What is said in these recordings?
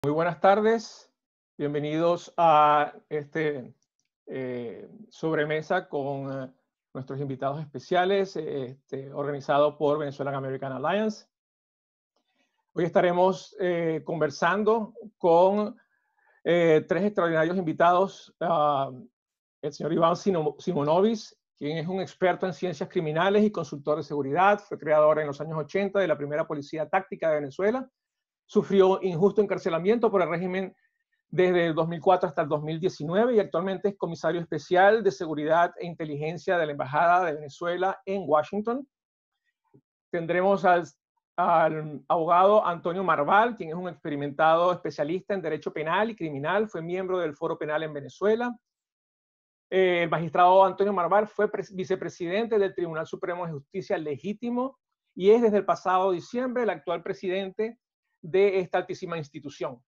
Muy buenas tardes, bienvenidos a sobremesa con nuestros invitados especiales, organizado por Venezuelan American Alliance. Hoy estaremos conversando con tres extraordinarios invitados, el señor Iván Simonovic, quien es un experto en ciencias criminales y consultor de seguridad, fue creador en los años 80 de la primera policía táctica de Venezuela. Sufrió injusto encarcelamiento por el régimen desde el 2004 hasta el 2019 y actualmente es comisario especial de seguridad e inteligencia de la Embajada de Venezuela en Washington. Tendremos al abogado Antonio Marval, quien es un experimentado especialista en derecho penal y criminal, fue miembro del Foro Penal en Venezuela. El magistrado Antonio Marval fue vicepresidente del Tribunal Supremo de Justicia Legítimo y es desde el pasado diciembre el actual presidente de esta altísima institución.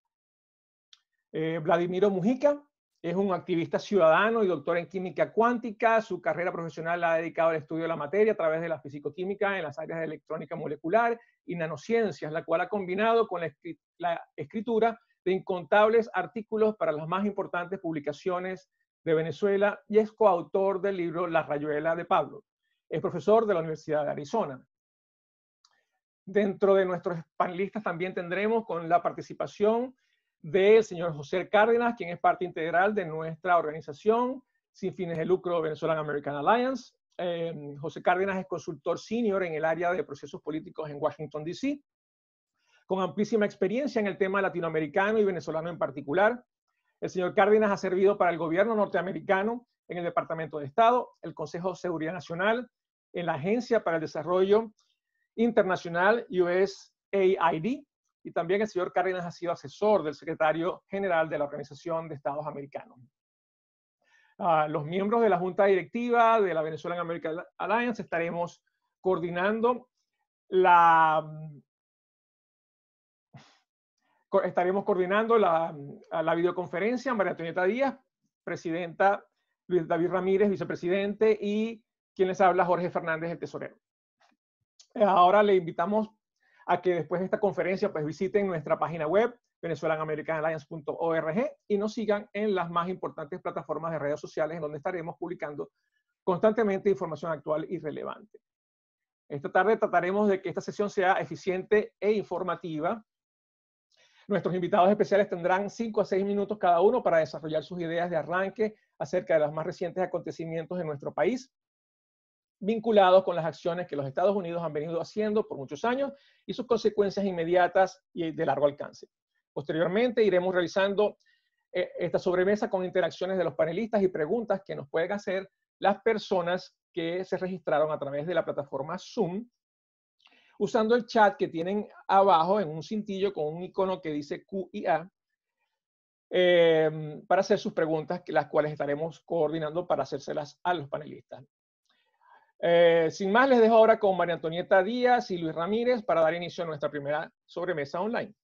Vladimiro Mujica es un activista ciudadano y doctor en química cuántica. Su carrera profesional la ha dedicado al estudio de la materia a través de la fisicoquímica en las áreas de electrónica molecular y nanociencias, la cual ha combinado con la escritura de incontables artículos para las más importantes publicaciones de Venezuela y es coautor del libro La Rayuela de Pablo. Es profesor de la Universidad de Arizona. Dentro de nuestros panelistas también tendremos con la participación del señor José Cárdenas, quien es parte integral de nuestra organización sin fines de lucro Venezuelan American Alliance. José Cárdenas es consultor senior en el área de procesos políticos en Washington, D.C., con amplísima experiencia en el tema latinoamericano y venezolano en particular. El señor Cárdenas ha servido para el gobierno norteamericano en el Departamento de Estado, el Consejo de Seguridad Nacional, en la Agencia para el Desarrollo Internacional USAID, y también el señor Cárdenas ha sido asesor del secretario general de la Organización de Estados Americanos. Los miembros de la Junta Directiva de la Venezuelan American Alliance estaremos coordinando la videoconferencia. María Antonieta Díaz, presidenta, Luis David Ramírez, vicepresidente, y quien les habla, Jorge Fernández, el tesorero. Ahora le invitamos a que después de esta conferencia pues visiten nuestra página web venezuelanamericanalliance.org y nos sigan en las más importantes plataformas de redes sociales en donde estaremos publicando constantemente información actual y relevante. Esta tarde trataremos de que esta sesión sea eficiente e informativa. Nuestros invitados especiales tendrán 5 a 6 minutos cada uno para desarrollar sus ideas de arranque acerca de los más recientes acontecimientos en nuestro país, vinculados con las acciones que los Estados Unidos han venido haciendo por muchos años y sus consecuencias inmediatas y de largo alcance. Posteriormente iremos realizando esta sobremesa con interacciones de los panelistas y preguntas que nos pueden hacer las personas que se registraron a través de la plataforma Zoom, usando el chat que tienen abajo en un cintillo con un icono que dice Q&A, para hacer sus preguntas, las cuales estaremos coordinando para hacérselas a los panelistas. Sin más, les dejo ahora con María Antonieta Díaz y Luis Ramírez para dar inicio a nuestra primera sobremesa online.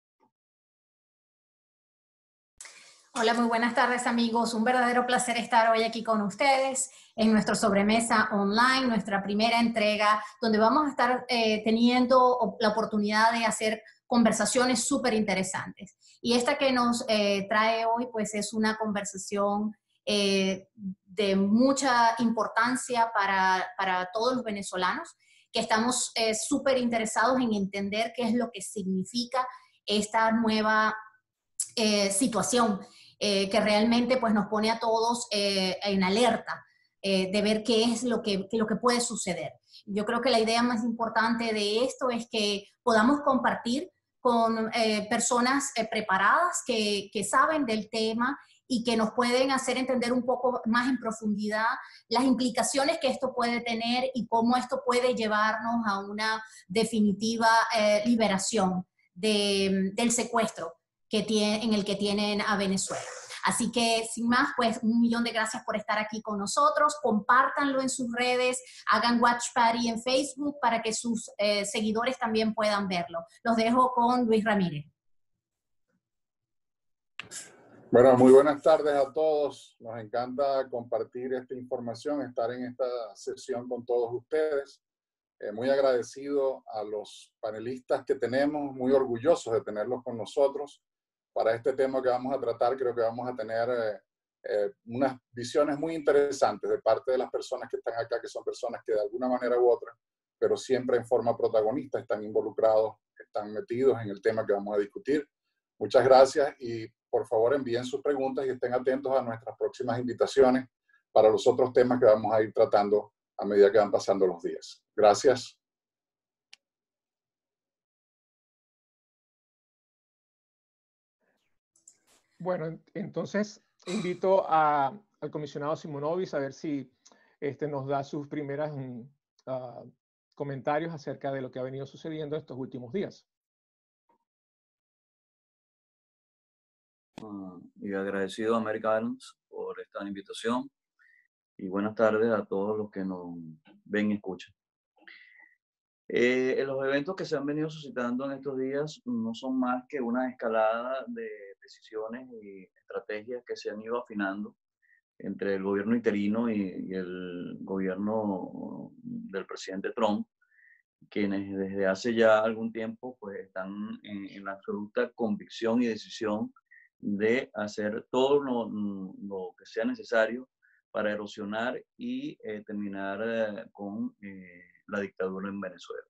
Hola, muy buenas tardes, amigos. Un verdadero placer estar hoy aquí con ustedes en nuestra sobremesa online, nuestra primera entrega, donde vamos a estar teniendo la oportunidad de hacer conversaciones súper interesantes. Y esta que nos trae hoy, pues es una conversación de mucha importancia para todos los venezolanos, que estamos súper interesados en entender qué es lo que significa esta nueva situación que realmente pues, nos pone a todos en alerta de ver qué es lo que puede suceder. Yo creo que la idea más importante de esto es que podamos compartir con personas preparadas que saben del tema y que nos pueden hacer entender un poco más en profundidad las implicaciones que esto puede tener y cómo esto puede llevarnos a una definitiva liberación del secuestro en el que tienen a Venezuela. Así que, sin más, pues, 1.000.000 de gracias por estar aquí con nosotros. Compártanlo en sus redes, hagan Watch Party en Facebook para que sus seguidores también puedan verlo. Los dejo con Luis Ramírez. Bueno, muy buenas tardes a todos. Nos encanta compartir esta información, estar en esta sesión con todos ustedes. Muy agradecido a los panelistas que tenemos, muy orgullosos de tenerlos con nosotros. para este tema que vamos a tratar. Creo que vamos a tener unas visiones muy interesantes de parte de las personas que están acá, que son personas que de alguna manera u otra, pero siempre en forma protagonista, están involucrados, están metidos en el tema que vamos a discutir. Muchas gracias y por favor envíen sus preguntas y estén atentos a nuestras próximas invitaciones para los otros temas que vamos a ir tratando a medida que van pasando los días. Gracias. Bueno, entonces invito al comisionado Simonovic a ver si nos da sus primeros comentarios acerca de lo que ha venido sucediendo estos últimos días. Y agradecido a America Airlines por esta invitación y buenas tardes a todos los que nos ven y escuchan. Los eventos que se han venido suscitando en estos días no son más que una escalada de decisiones y estrategias que se han ido afinando entre el gobierno interino y el gobierno del presidente Trump, quienes desde hace ya algún tiempo pues, están en la absoluta convicción y decisión de hacer todo lo que sea necesario para erosionar y terminar con la dictadura en Venezuela.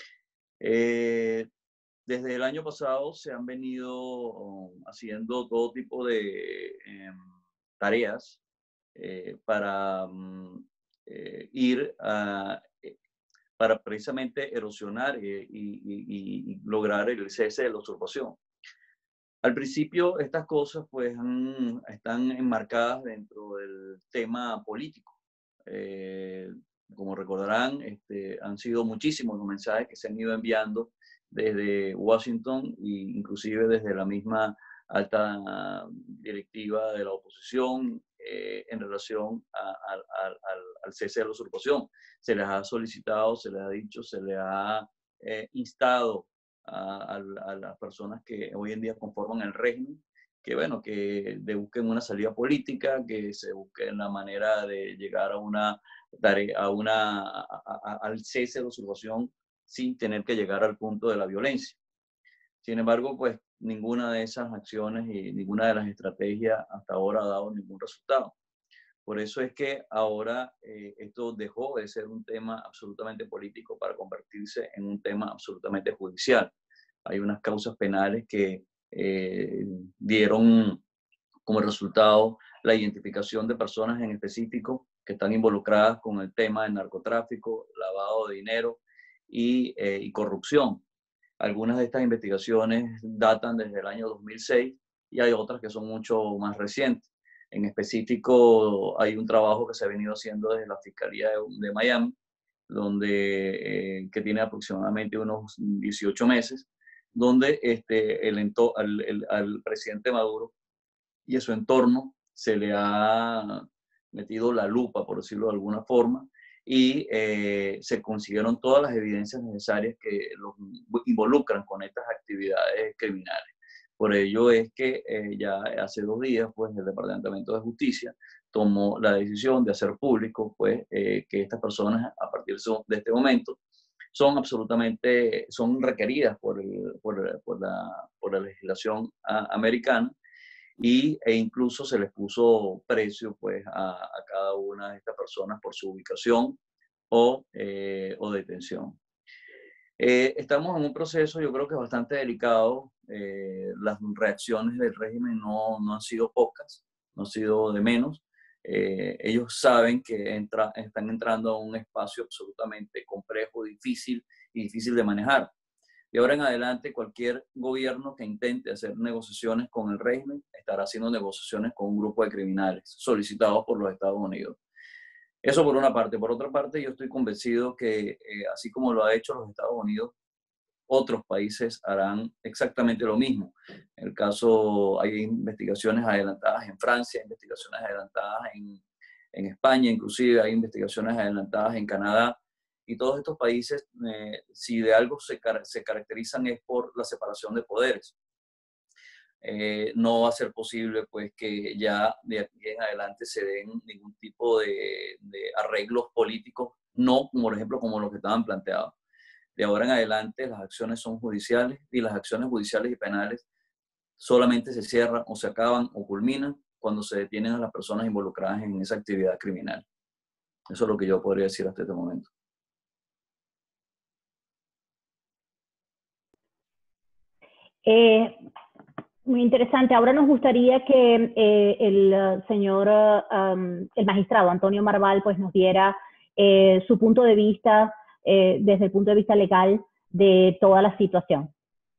Desde el año pasado se han venido haciendo todo tipo de tareas para ir para precisamente erosionar y lograr el cese de la usurpación. Al principio estas cosas pues están enmarcadas dentro del tema político. Como recordarán, han sido muchísimos los mensajes que se han ido enviando desde Washington e inclusive desde la misma alta directiva de la oposición en relación al cese de la usurpación. Se les ha solicitado, se les ha dicho, se les ha instado a las personas que hoy en día conforman el régimen, que bueno, que busquen una salida política, que se busquen la manera de llegar a una tarea, al cese de la usurpación sin tener que llegar al punto de la violencia. Sin embargo, pues ninguna de esas acciones y ninguna de las estrategias hasta ahora ha dado ningún resultado. Por eso es que ahora esto dejó de ser un tema absolutamente político para convertirse en un tema absolutamente judicial. Hay unas causas penales que dieron como resultado la identificación de personas en específico que están involucradas con el tema del narcotráfico, lavado de dinero y corrupción. Algunas de estas investigaciones datan desde el año 2006 y hay otras que son mucho más recientes. En específico, hay un trabajo que se ha venido haciendo desde la Fiscalía de Miami, que tiene aproximadamente unos 18 meses, donde al presidente Maduro y a su entorno se le ha metido la lupa, por decirlo de alguna forma, y se consiguieron todas las evidencias necesarias que los involucran con estas actividades criminales. Por ello es que ya hace 2 días, pues, el Departamento de Justicia tomó la decisión de hacer público, pues, que estas personas, a partir de este momento, son requeridas por la legislación americana e incluso se les puso precio, pues, a cada una de estas personas por su ubicación o detención. Estamos en un proceso, yo creo que bastante delicado. Las reacciones del régimen no han sido pocas, no han sido de menos. Ellos saben que están entrando a un espacio absolutamente complejo, difícil de manejar. De ahora en adelante, cualquier gobierno que intente hacer negociaciones con el régimen estará haciendo negociaciones con un grupo de criminales solicitados por los Estados Unidos. Eso por una parte. Por otra parte, yo estoy convencido que así como lo ha hecho los Estados Unidos, otros países harán exactamente lo mismo. En el caso, hay investigaciones adelantadas en Francia, investigaciones adelantadas en España, inclusive hay investigaciones adelantadas en Canadá. Y todos estos países, si de algo se caracterizan es por la separación de poderes. No va a ser posible pues que ya de aquí en adelante se den ningún tipo de arreglos políticos, no, por ejemplo, como los que estaban planteados. De ahora en adelante las acciones son judiciales y las acciones judiciales y penales solamente se cierran o se acaban o culminan cuando se detienen a las personas involucradas en esa actividad criminal. Eso es lo que yo podría decir hasta este momento. Muy interesante. Ahora nos gustaría que el señor, el magistrado Antonio Marval, pues nos diera su punto de vista desde el punto de vista legal de toda la situación.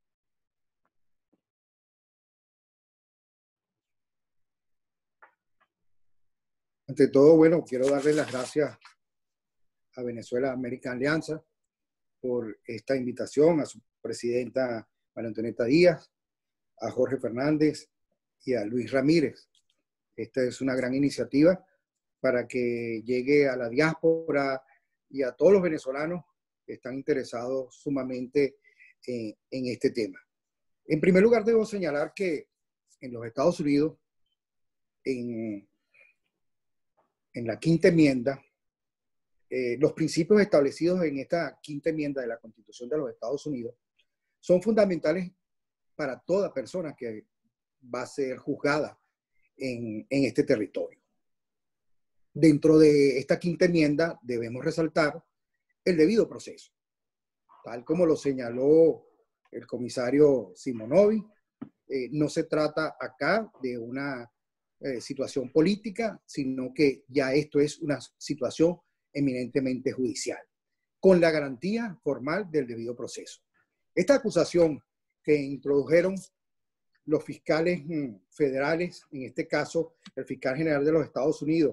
Ante todo, bueno, quiero darle las gracias a Venezuela América Alianza por esta invitación, a su presidenta María Antonieta Díaz, a Jorge Fernández y a Luis Ramírez. Esta es una gran iniciativa para que llegue a la diáspora y a todos los venezolanos que están interesados sumamente en este tema. En primer lugar, debo señalar que en los Estados Unidos, en la quinta enmienda, los principios establecidos en esta quinta enmienda de la Constitución de los Estados Unidos son fundamentales para toda persona que va a ser juzgada en este territorio. Dentro de esta quinta enmienda debemos resaltar el debido proceso, tal como lo señaló el comisario Simonovi. No se trata acá de una situación política, sino que ya esto es una situación eminentemente judicial, con la garantía formal del debido proceso. Esta acusación que introdujeron los fiscales federales, en este caso el fiscal general de los Estados Unidos,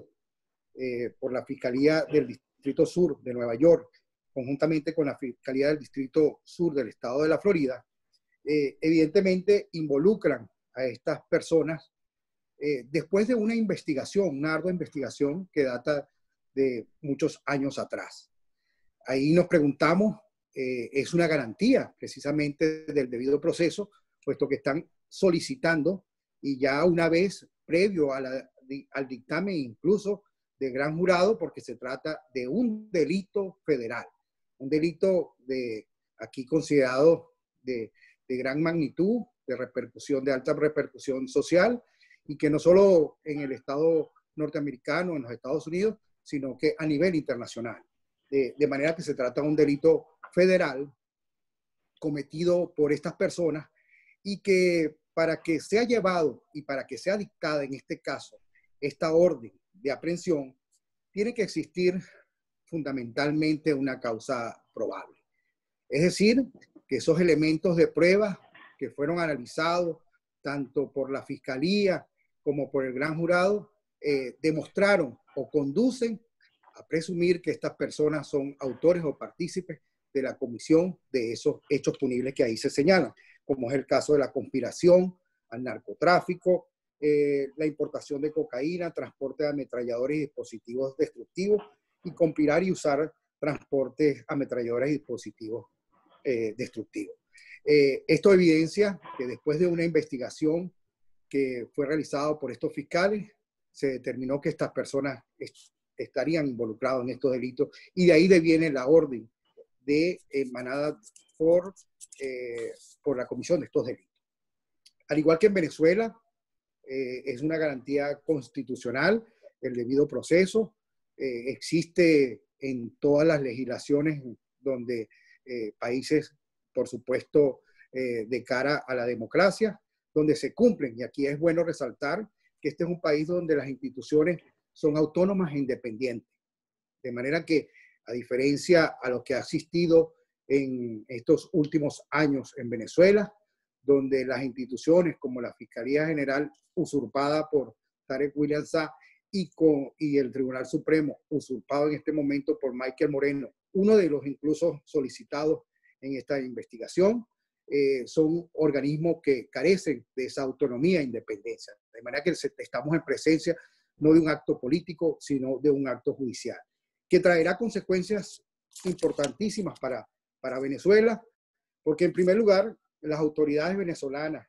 por la Fiscalía del Distrito Sur de Nueva York, conjuntamente con la Fiscalía del Distrito Sur del Estado de la Florida, evidentemente involucran a estas personas después de una investigación, una ardua investigación que data de muchos años atrás. Ahí nos preguntamos, es una garantía precisamente del debido proceso, puesto que están solicitando, y ya una vez previo al dictamen incluso de gran jurado, porque se trata de un delito federal, un delito aquí considerado de gran magnitud, de repercusión, de alta repercusión social, y que no solo en el Estado norteamericano, en los Estados Unidos, sino que a nivel internacional. De manera que se trata de un delito federal cometido por estas personas, y que para que sea llevado y para que sea dictada en este caso esta orden de aprehensión, tiene que existir fundamentalmente una causa probable. Es decir, que esos elementos de prueba que fueron analizados tanto por la Fiscalía como por el gran jurado, demostraron o conducen a presumir que estas personas son autores o partícipes de la comisión de esos hechos punibles que ahí se señalan, como es el caso de la conspiración al narcotráfico, la importación de cocaína, transporte de ametralladores y dispositivos destructivos, y conspirar y usar transportes, ametralladores y dispositivos destructivos. Esto evidencia que después de una investigación que fue realizada por estos fiscales, se determinó que estas personas estarían involucradas en estos delitos, y de ahí deviene la orden de emanada por la comisión de estos delitos. Al igual que en Venezuela, es una garantía constitucional el debido proceso. Existe en todas las legislaciones donde países, por supuesto, de cara a la democracia, donde se cumplen. Y aquí es bueno resaltar que este es un país donde las instituciones son autónomas e independientes. De manera que, a diferencia a lo que ha existido en estos últimos años en Venezuela, donde las instituciones como la Fiscalía General, usurpada por Tarek William Saab, y el Tribunal Supremo, usurpado en este momento por Michael Moreno, uno de los incluso solicitados en esta investigación, son organismos que carecen de esa autonomía e independencia. De manera que estamos en presencia no de un acto político, sino de un acto judicial, que traerá consecuencias importantísimas para Venezuela, porque en primer lugar, las autoridades venezolanas,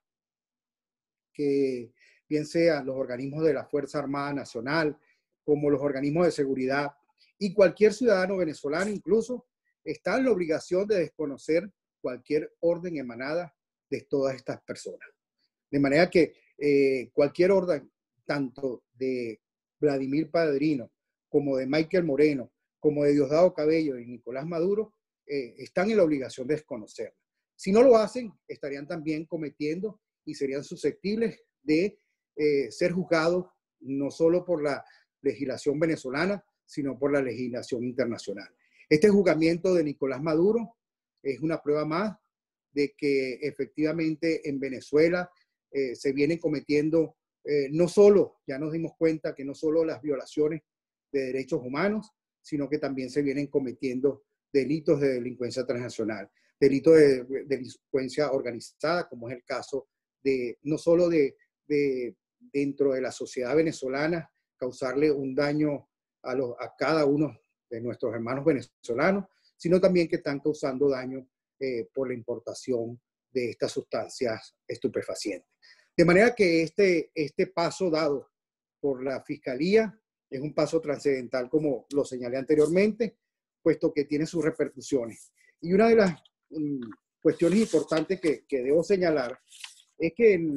que bien sean los organismos de la Fuerza Armada Nacional, como los organismos de seguridad, y cualquier ciudadano venezolano incluso, está en la obligación de desconocer cualquier orden emanada de todas estas personas. De manera que cualquier orden, tanto de Vladimir Padrino, como de Michael Moreno, como de Diosdado Cabello y Nicolás Maduro, están en la obligación de desconocerla. Si no lo hacen, estarían también cometiendo y serían susceptibles de ser juzgados no solo por la legislación venezolana, sino por la legislación internacional. Este juzgamiento de Nicolás Maduro es una prueba más de que efectivamente en Venezuela se vienen cometiendo no solo, ya nos dimos cuenta que no solo las violaciones de derechos humanos, sino que también se vienen cometiendo delitos de delincuencia transnacional, delitos de delincuencia organizada, como es el caso de no solo de dentro de la sociedad venezolana, causarle un daño a cada uno de nuestros hermanos venezolanos, sino también que están causando daño por la importación de estas sustancias estupefacientes. De manera que este paso dado por la Fiscalía es un paso trascendental, como lo señalé anteriormente, puesto que tiene sus repercusiones. Y una de las cuestiones importantes que debo señalar es que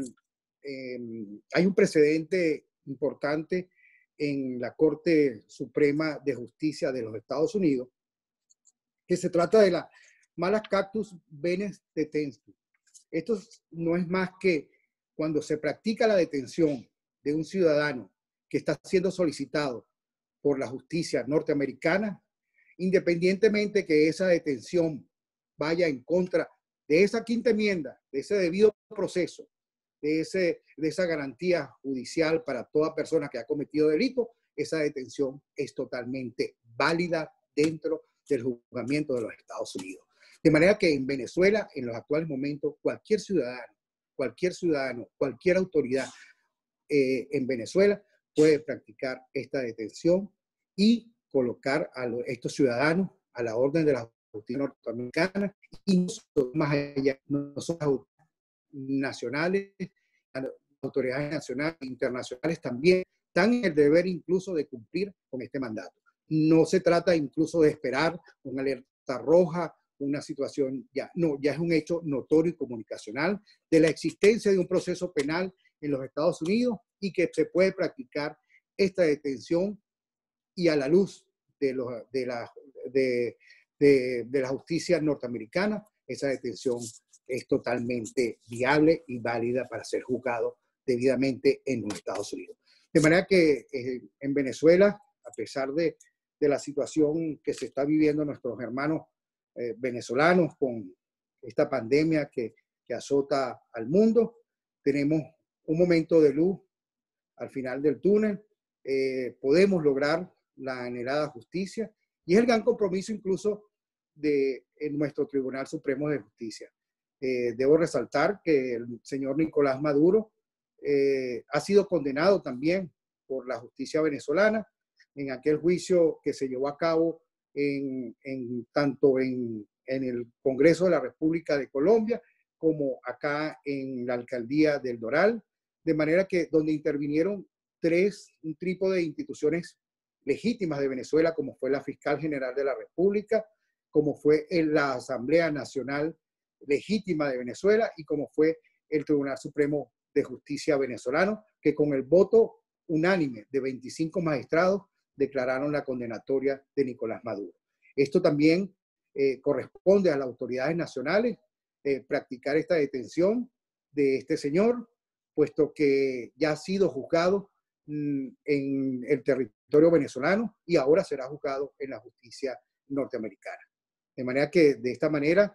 hay un precedente importante en la Corte Suprema de Justicia de los Estados Unidos, que se trata de la Malus Cactus Venens Detention. Esto no es más que cuando se practica la detención de un ciudadano que está siendo solicitado por la justicia norteamericana, independientemente que esa detención vaya en contra de esa quinta enmienda, de ese debido proceso, de esa garantía judicial para toda persona que ha cometido delito, esa detención es totalmente válida dentro del juzgamiento de los Estados Unidos. De manera que en Venezuela, en los actuales momentos, cualquier ciudadano, cualquier autoridad en Venezuela puede practicar esta detención y colocar a estos ciudadanos a la orden de la justicia norteamericana y más allá, no son nacionales, autoridades nacionales e internacionales también están en el deber incluso de cumplir con este mandato. No se trata incluso de esperar una alerta roja, una situación ya es un hecho notorio y comunicacional de la existencia de un proceso penal en los Estados Unidos y que se puede practicar esta detención y a la luz de la justicia norteamericana, esa detención es totalmente viable y válida para ser juzgado debidamente en los Estados Unidos. De manera que en Venezuela, a pesar de la situación que se está viviendo nuestros hermanos venezolanos con esta pandemia que azota al mundo, tenemos un momento de luz al final del túnel, podemos lograr la anhelada justicia y es el gran compromiso incluso de nuestro Tribunal Supremo de Justicia. Debo resaltar que el señor Nicolás Maduro ha sido condenado también por la justicia venezolana en aquel juicio que se llevó a cabo tanto en el Congreso de la República de Colombia como acá en la Alcaldía del Doral, de manera que donde intervinieron un trípode de instituciones legítimas de Venezuela, como fue la Fiscal General de la República, como fue la Asamblea Nacional Legítima de Venezuela y como fue el Tribunal Supremo de Justicia venezolano, que con el voto unánime de 25 magistrados declararon la condenatoria de Nicolás Maduro. Esto también corresponde a las autoridades nacionales practicar esta detención de este señor, puesto que ya ha sido juzgado en el territorio venezolano y ahora será juzgado en la justicia norteamericana. De manera que de esta manera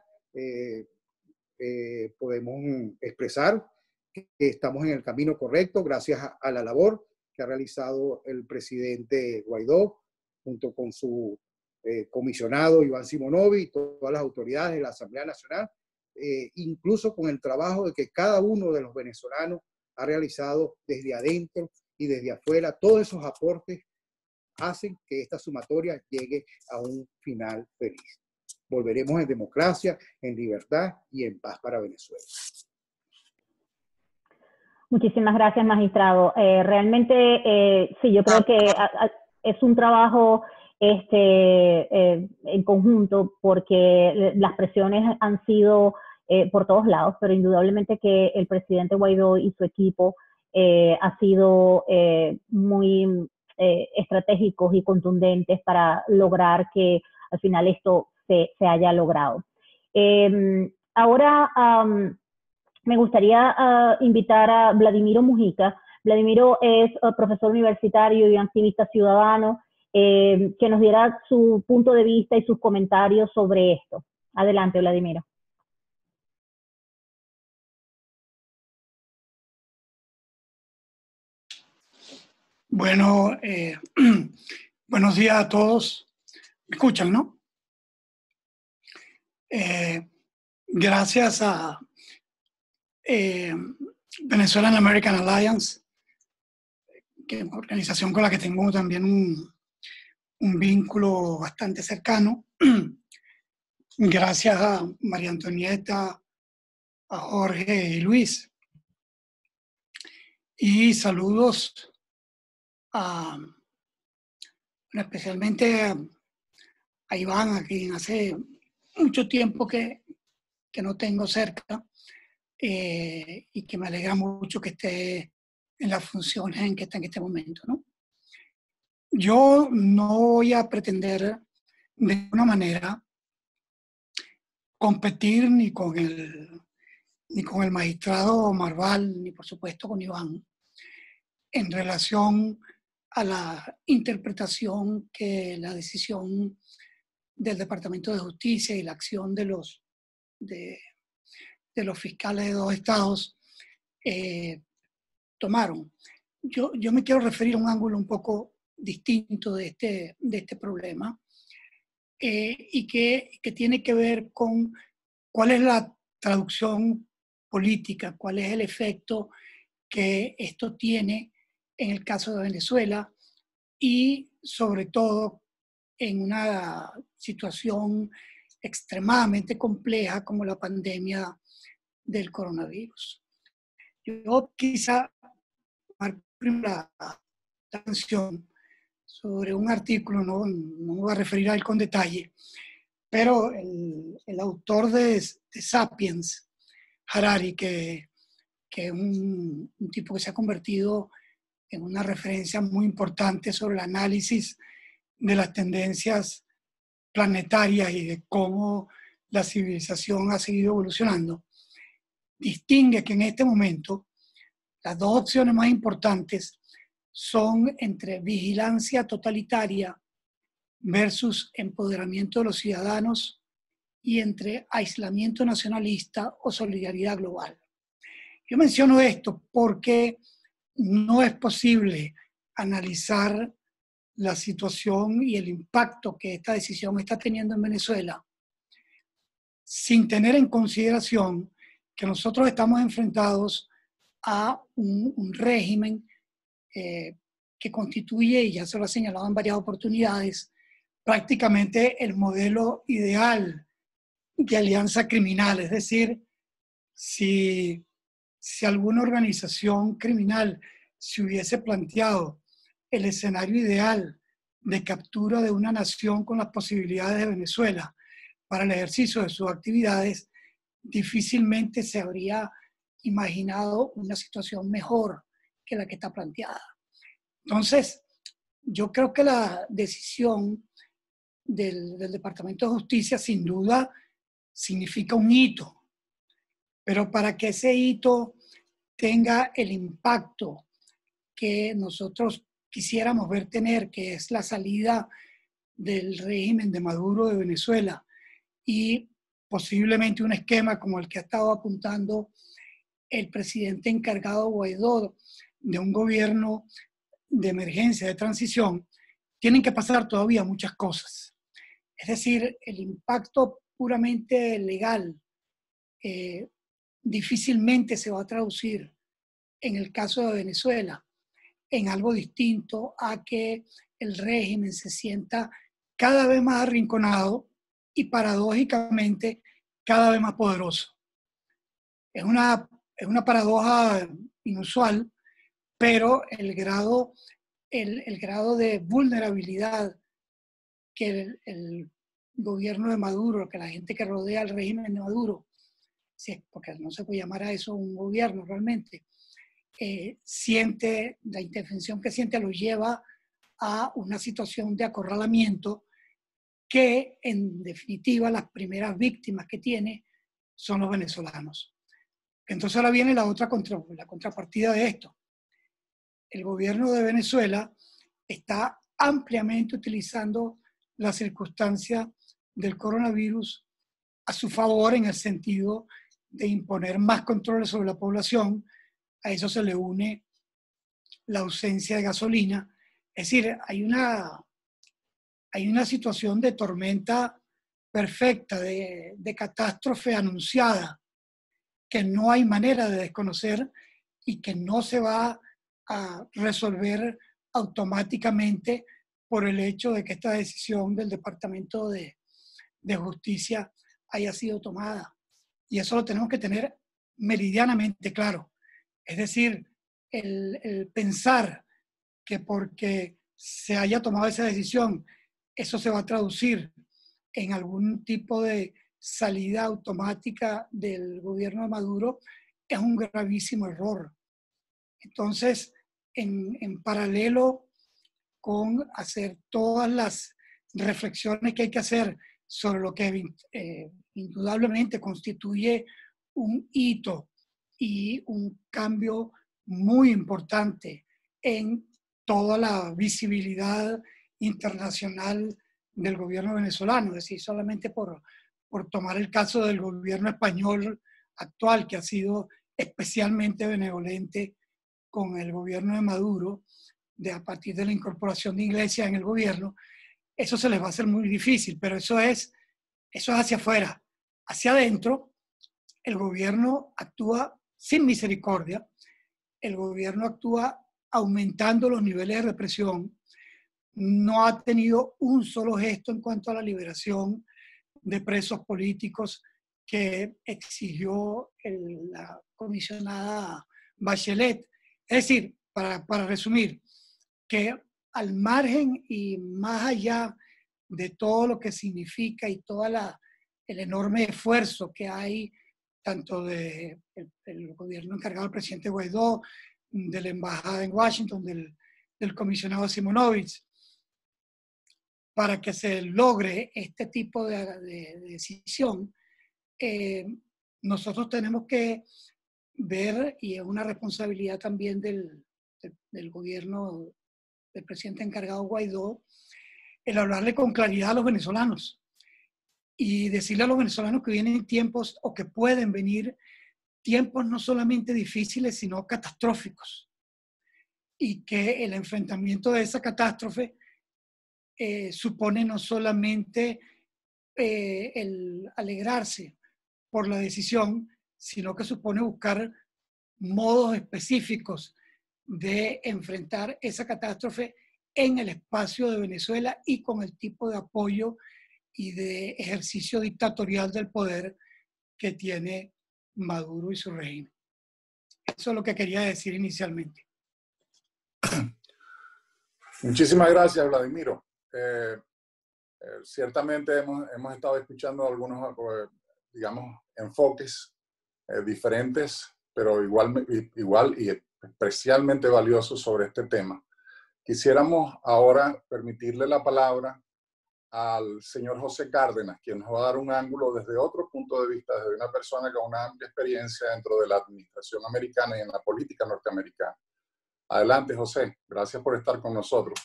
podemos expresar que estamos en el camino correcto gracias a la labor que ha realizado el presidente Guaidó junto con su comisionado Iván Simonovi y todas las autoridades de la Asamblea Nacional, incluso con el trabajo de que cada uno de los venezolanos ha realizado desde adentro y desde afuera. Todos esos aportes hacen que esta sumatoria llegue a un final feliz. Volveremos en democracia, en libertad y en paz para Venezuela. Muchísimas gracias, magistrado. Realmente, sí, yo creo que es un trabajo en conjunto porque las presiones han sido por todos lados, pero indudablemente que el presidente Guaidó y su equipo ha sido muy estratégicos y contundentes para lograr que al final esto se haya logrado. Ahora me gustaría invitar a Vladimiro Mujica. Vladimiro es profesor universitario y activista ciudadano, que nos diera su punto de vista y sus comentarios sobre esto. Adelante, Vladimiro. Bueno, buenos días a todos. ¿Me escuchan, no? Gracias a Venezuelan American Alliance, que es una organización con la que tengo también un vínculo bastante cercano. Gracias a María Antonieta, a Jorge y Luis. Y saludos especialmente a Iván, a quien hace mucho tiempo que no tengo cerca, y que me alegra mucho que esté en las funciones en que está en este momento, ¿no? Yo no voy a pretender de alguna manera competir ni con el magistrado Marval, ni por supuesto con Iván, en relación a la interpretación que la decisión del Departamento de Justicia y la acción de los fiscales de 2 estados tomaron. Yo me quiero referir a un ángulo un poco distinto de este problema, y que tiene que ver con cuál es la traducción política, cuál es el efecto que esto tiene en el caso de Venezuela y sobre todo en una situación extremadamente compleja como la pandemia del coronavirus. Yo quizá la atención sobre un artículo, no me voy a referir a él con detalle, pero el autor de Sapiens, Harari, que es un tipo que se ha convertido en una referencia muy importante sobre el análisis de las tendencias planetarias y de cómo la civilización ha seguido evolucionando, distingue que en este momento las 2 opciones más importantes son entre vigilancia totalitaria versus empoderamiento de los ciudadanos y entre aislamiento nacionalista o solidaridad global. Yo menciono esto porque no es posible analizar la situación y el impacto que esta decisión está teniendo en Venezuela sin tener en consideración que nosotros estamos enfrentados a un régimen que constituye, y ya se lo ha señalado en varias oportunidades, prácticamente el modelo ideal de alianza criminal. Es decir, si alguna organización criminal se hubiese planteado el escenario ideal de captura de una nación con las posibilidades de Venezuela para el ejercicio de sus actividades, difícilmente se habría imaginado una situación mejor que la que está planteada. Entonces, yo creo que la decisión del Departamento de Justicia sin duda significa un hito, pero para que ese hito tenga el impacto que nosotros quisiéramos ver tener, que es la salida del régimen de Maduro de Venezuela y posiblemente un esquema como el que ha estado apuntando el presidente encargado Guaidó de un gobierno de emergencia, de transición, tienen que pasar todavía muchas cosas. Es decir, el impacto puramente legal difícilmente se va a traducir en el caso de Venezuela en algo distinto a que el régimen se sienta cada vez más arrinconado y paradójicamente cada vez más poderoso. Es una paradoja inusual, pero el grado de vulnerabilidad que el gobierno de Maduro, que la gente que rodea al régimen de Maduro porque no se puede llamar a eso un gobierno realmente, siente, la indefensión que siente lo lleva a una situación de acorralamiento que en definitiva las primeras víctimas que tiene son los venezolanos. Entonces ahora viene la contrapartida de esto. El gobierno de Venezuela está ampliamente utilizando la circunstancia del coronavirus a su favor en el sentido de imponer más controles sobre la población. A eso se le une la ausencia de gasolina. Es decir, hay una situación de tormenta perfecta, de catástrofe anunciada, que no hay manera de desconocer y que no se va a resolver automáticamente por el hecho de que esta decisión del Departamento de Justicia haya sido tomada. Y eso lo tenemos que tener meridianamente claro. Es decir, el pensar que porque se haya tomado esa decisión, eso se va a traducir en algún tipo de salida automática del gobierno de Maduro, es un gravísimo error. Entonces, en paralelo con hacer todas las reflexiones que hay que hacer sobre lo que indudablemente constituye un hito y un cambio muy importante en toda la visibilidad internacional del gobierno venezolano, es decir, solamente por tomar el caso del gobierno español actual, que ha sido especialmente benevolente con el gobierno de Maduro, a partir de la incorporación de Iglesias en el gobierno. Eso se les va a hacer muy difícil, pero eso es hacia afuera. Hacia adentro, el gobierno actúa sin misericordia, el gobierno actúa aumentando los niveles de represión, no ha tenido un solo gesto en cuanto a la liberación de presos políticos que exigió la comisionada Bachelet. Es decir, para resumir, que al margen y más allá de todo lo que significa y todo el enorme esfuerzo que hay, tanto del gobierno encargado del presidente Guaidó, de la embajada en Washington, del comisionado Simonovich, para que se logre este tipo de decisión, nosotros tenemos que ver, y es una responsabilidad también del gobierno del presidente encargado Guaidó, el hablarle con claridad a los venezolanos y decirle a los venezolanos que vienen tiempos, o que pueden venir tiempos no solamente difíciles, sino catastróficos, y que el enfrentamiento de esa catástrofe supone no solamente el alegrarse por la decisión, sino que supone buscar modos específicos de enfrentar esa catástrofe en el espacio de Venezuela y con el tipo de apoyo y de ejercicio dictatorial del poder que tiene Maduro y su régimen. Eso es lo que quería decir inicialmente. Muchísimas gracias, Vladimiro. Ciertamente hemos estado escuchando algunos, digamos, enfoques diferentes, pero igual y especialmente valiosos sobre este tema. Quisiéramos ahora permitirle la palabra al señor José Cárdenas, quien nos va a dar un ángulo desde otro punto de vista, desde una persona con una amplia experiencia dentro de la administración americana y en la política norteamericana. Adelante, José. Gracias por estar con nosotros.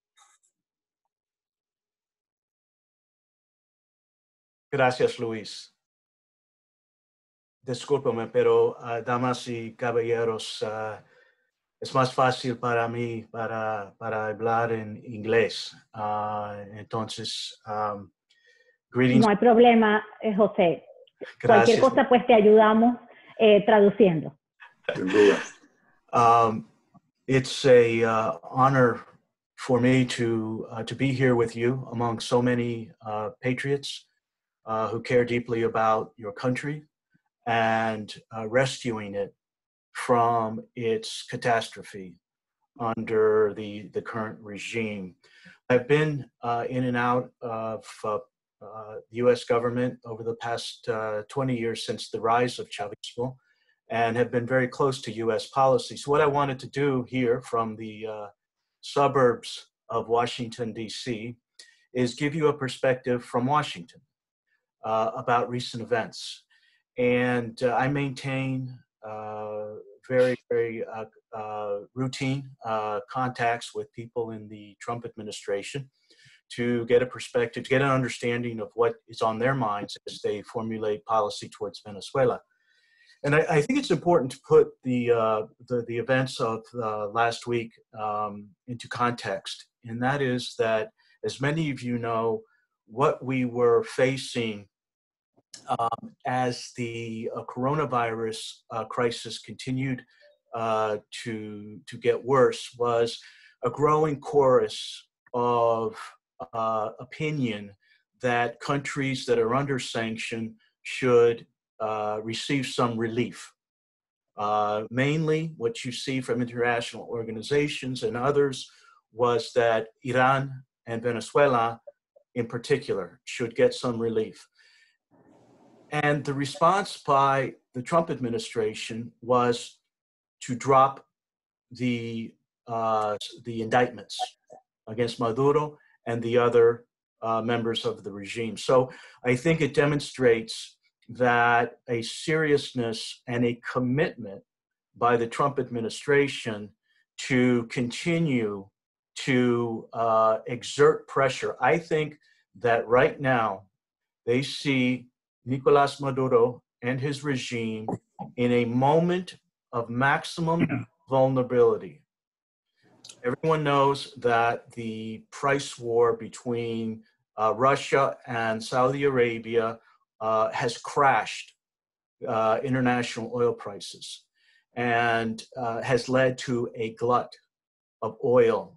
Gracias, Luis. Discúlpame, pero damas y caballeros, es más fácil para mí para hablar en inglés. Entonces, greetings. No hay problema, José. Gracias. Cualquier cosa, pues te ayudamos traduciendo. Sin duda. It's a honor for me to be here with you among so many patriots who care deeply about your country and rescuing it from its catastrophe under the current regime. I've been in and out of the U.S. government over the past 20 years since the rise of Chavismo, and have been very close to U.S. policy. So what I wanted to do here from the suburbs of Washington, D.C., is give you a perspective from Washington about recent events. And I maintain very, very routine contacts with people in the Trump administration to get a perspective, to get an understanding of what is on their minds as they formulate policy towards Venezuela. And I think it's important to put the events of last week into context. And that is that, as many of you know, what we were facing as the coronavirus crisis continued to get worse was a growing chorus of opinion that countries that are under sanction should receive some relief. Mainly what you see from international organizations and others was that Iran and Venezuela in particular should get some relief. And the response by the Trump administration was to drop the indictments against Maduro and the other members of the regime. So I think it demonstrates that a seriousness and a commitment by the Trump administration to continue to exert pressure. I think that right now they see Nicolas Maduro and his regime in a moment of maximum vulnerability. Everyone knows that the price war between Russia and Saudi Arabia has crashed international oil prices and has led to a glut of oil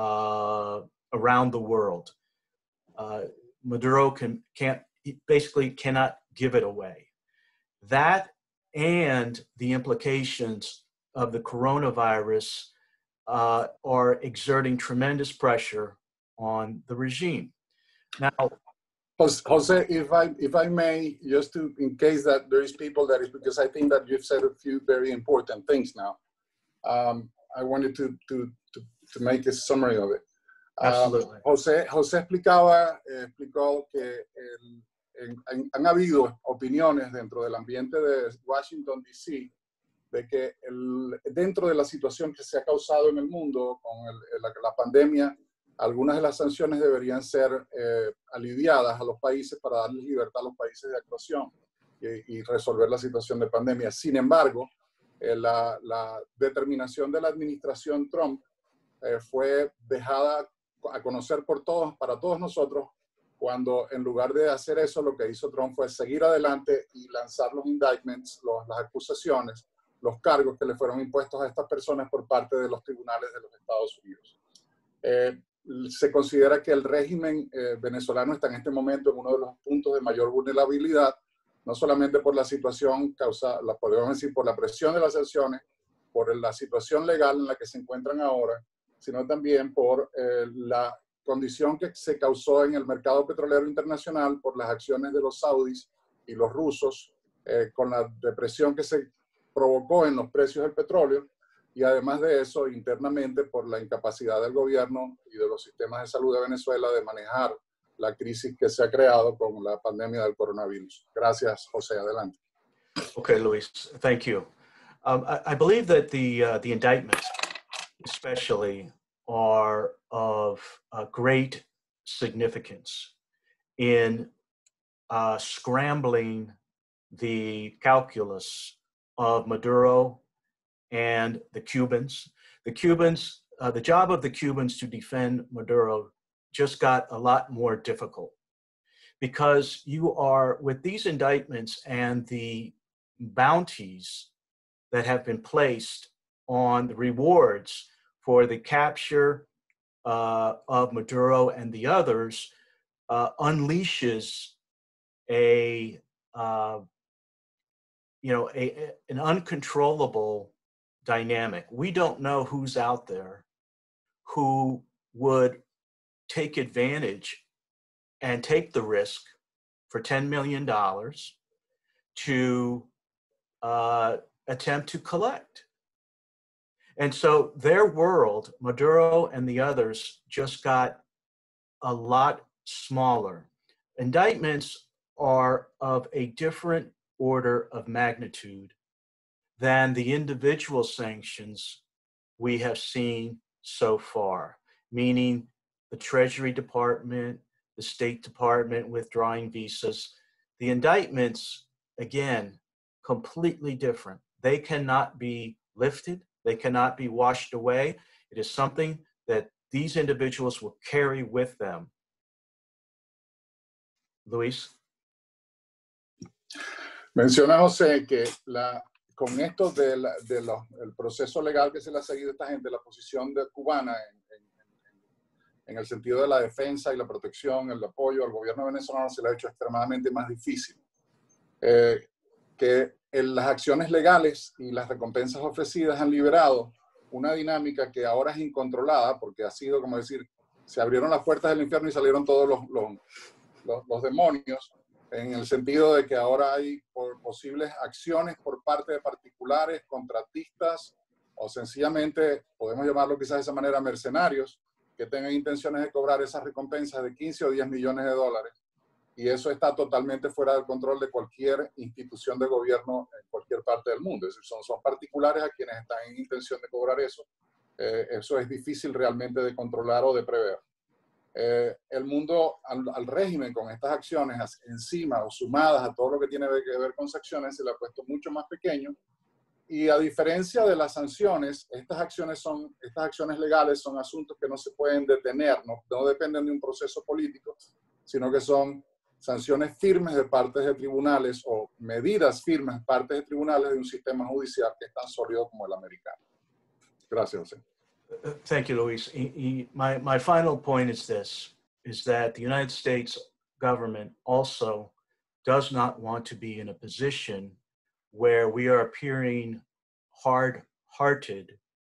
around the world. Maduro basically cannot give it away. That and the implications of the coronavirus are exerting tremendous pressure on the regime. Now, Jose, if I may, just to, in case that there is people that is, because I think that you've said a few very important things now. I wanted to make a summary of it. Absolutely. José explicó que han habido opiniones dentro del ambiente de Washington, D.C., de que dentro de la situación que se ha causado en el mundo con la pandemia, algunas de las sanciones deberían ser aliviadas a los países para darles libertad a los países de actuación y resolver la situación de pandemia. Sin embargo, la determinación de la administración Trump fue dejada a conocer por todos, para todos nosotros, cuando en lugar de hacer eso, lo que hizo Trump fue seguir adelante y lanzar los indictments, las acusaciones, los cargos que le fueron impuestos a estas personas por parte de los tribunales de los Estados Unidos. Se considera que el régimen venezolano está en este momento en uno de los puntos de mayor vulnerabilidad, no solamente por la situación causada, podemos decir, por la presión de las sanciones, por la situación legal en la que se encuentran ahora, sino también por la condición que se causó en el mercado petrolero internacional por las acciones de los saudis y los rusos, con la depresión que se provocó en los precios del petróleo, y además de eso, internamente, por la incapacidad del gobierno y de los sistemas de salud de Venezuela de manejar la crisis que se ha creado con la pandemia del coronavirus. Gracias, José. Adelante. Okay, Luis, thank you. I believe that the indictments, especially, are of great significance in scrambling the calculus of Maduro and the Cubans. The job of the Cubans to defend Maduro just got a lot more difficult because you are, with these indictments and the bounties that have been placed on the rewards for the capture of Maduro and the others, unleashes an uncontrollable dynamic. We don't know who's out there who would take advantage and take the risk for $10 million to attempt to collect. And so their world, Maduro and the others, just got a lot smaller. Indictments are of a different order of magnitude than the individual sanctions we have seen so far, meaning the Treasury Department, the State Department withdrawing visas. The indictments, again, completely different. They cannot be lifted. They cannot be washed away. It is something that these individuals will carry with them. Luis? Menciona José que con esto del proceso legal que se le ha seguido a esta gente, la posición cubana en el sentido de la defensa y la protección, el apoyo al gobierno venezolano se le ha hecho extremadamente más difícil. Que las acciones legales y las recompensas ofrecidas han liberado una dinámica que ahora es incontrolada, porque ha sido como decir, se abrieron las puertas del infierno y salieron todos los demonios, en el sentido de que ahora hay posibles acciones por parte de particulares, contratistas, o sencillamente, podemos llamarlo quizás de esa manera, mercenarios, que tengan intenciones de cobrar esas recompensas de 15 o 10 millones de dólares. Y eso está totalmente fuera del control de cualquier institución de gobierno en cualquier parte del mundo. Es decir, son particulares a quienes están en intención de cobrar eso. Eso es difícil realmente de controlar o de prever. El mundo al régimen con estas acciones encima o sumadas a todo lo que tiene que ver con sanciones se le ha puesto mucho más pequeño, y a diferencia de las sanciones, estas acciones legales son asuntos que no se pueden detener, no dependen de un proceso político, sino que son sanciones firmes de partes de tribunales o medidas firmes de partes de tribunales de un sistema judicial que es tan sólido como el americano. Gracias, José. Thank you, Luis. My final point is this, is that the United States government also does not want to be in a position where we are appearing hard-hearted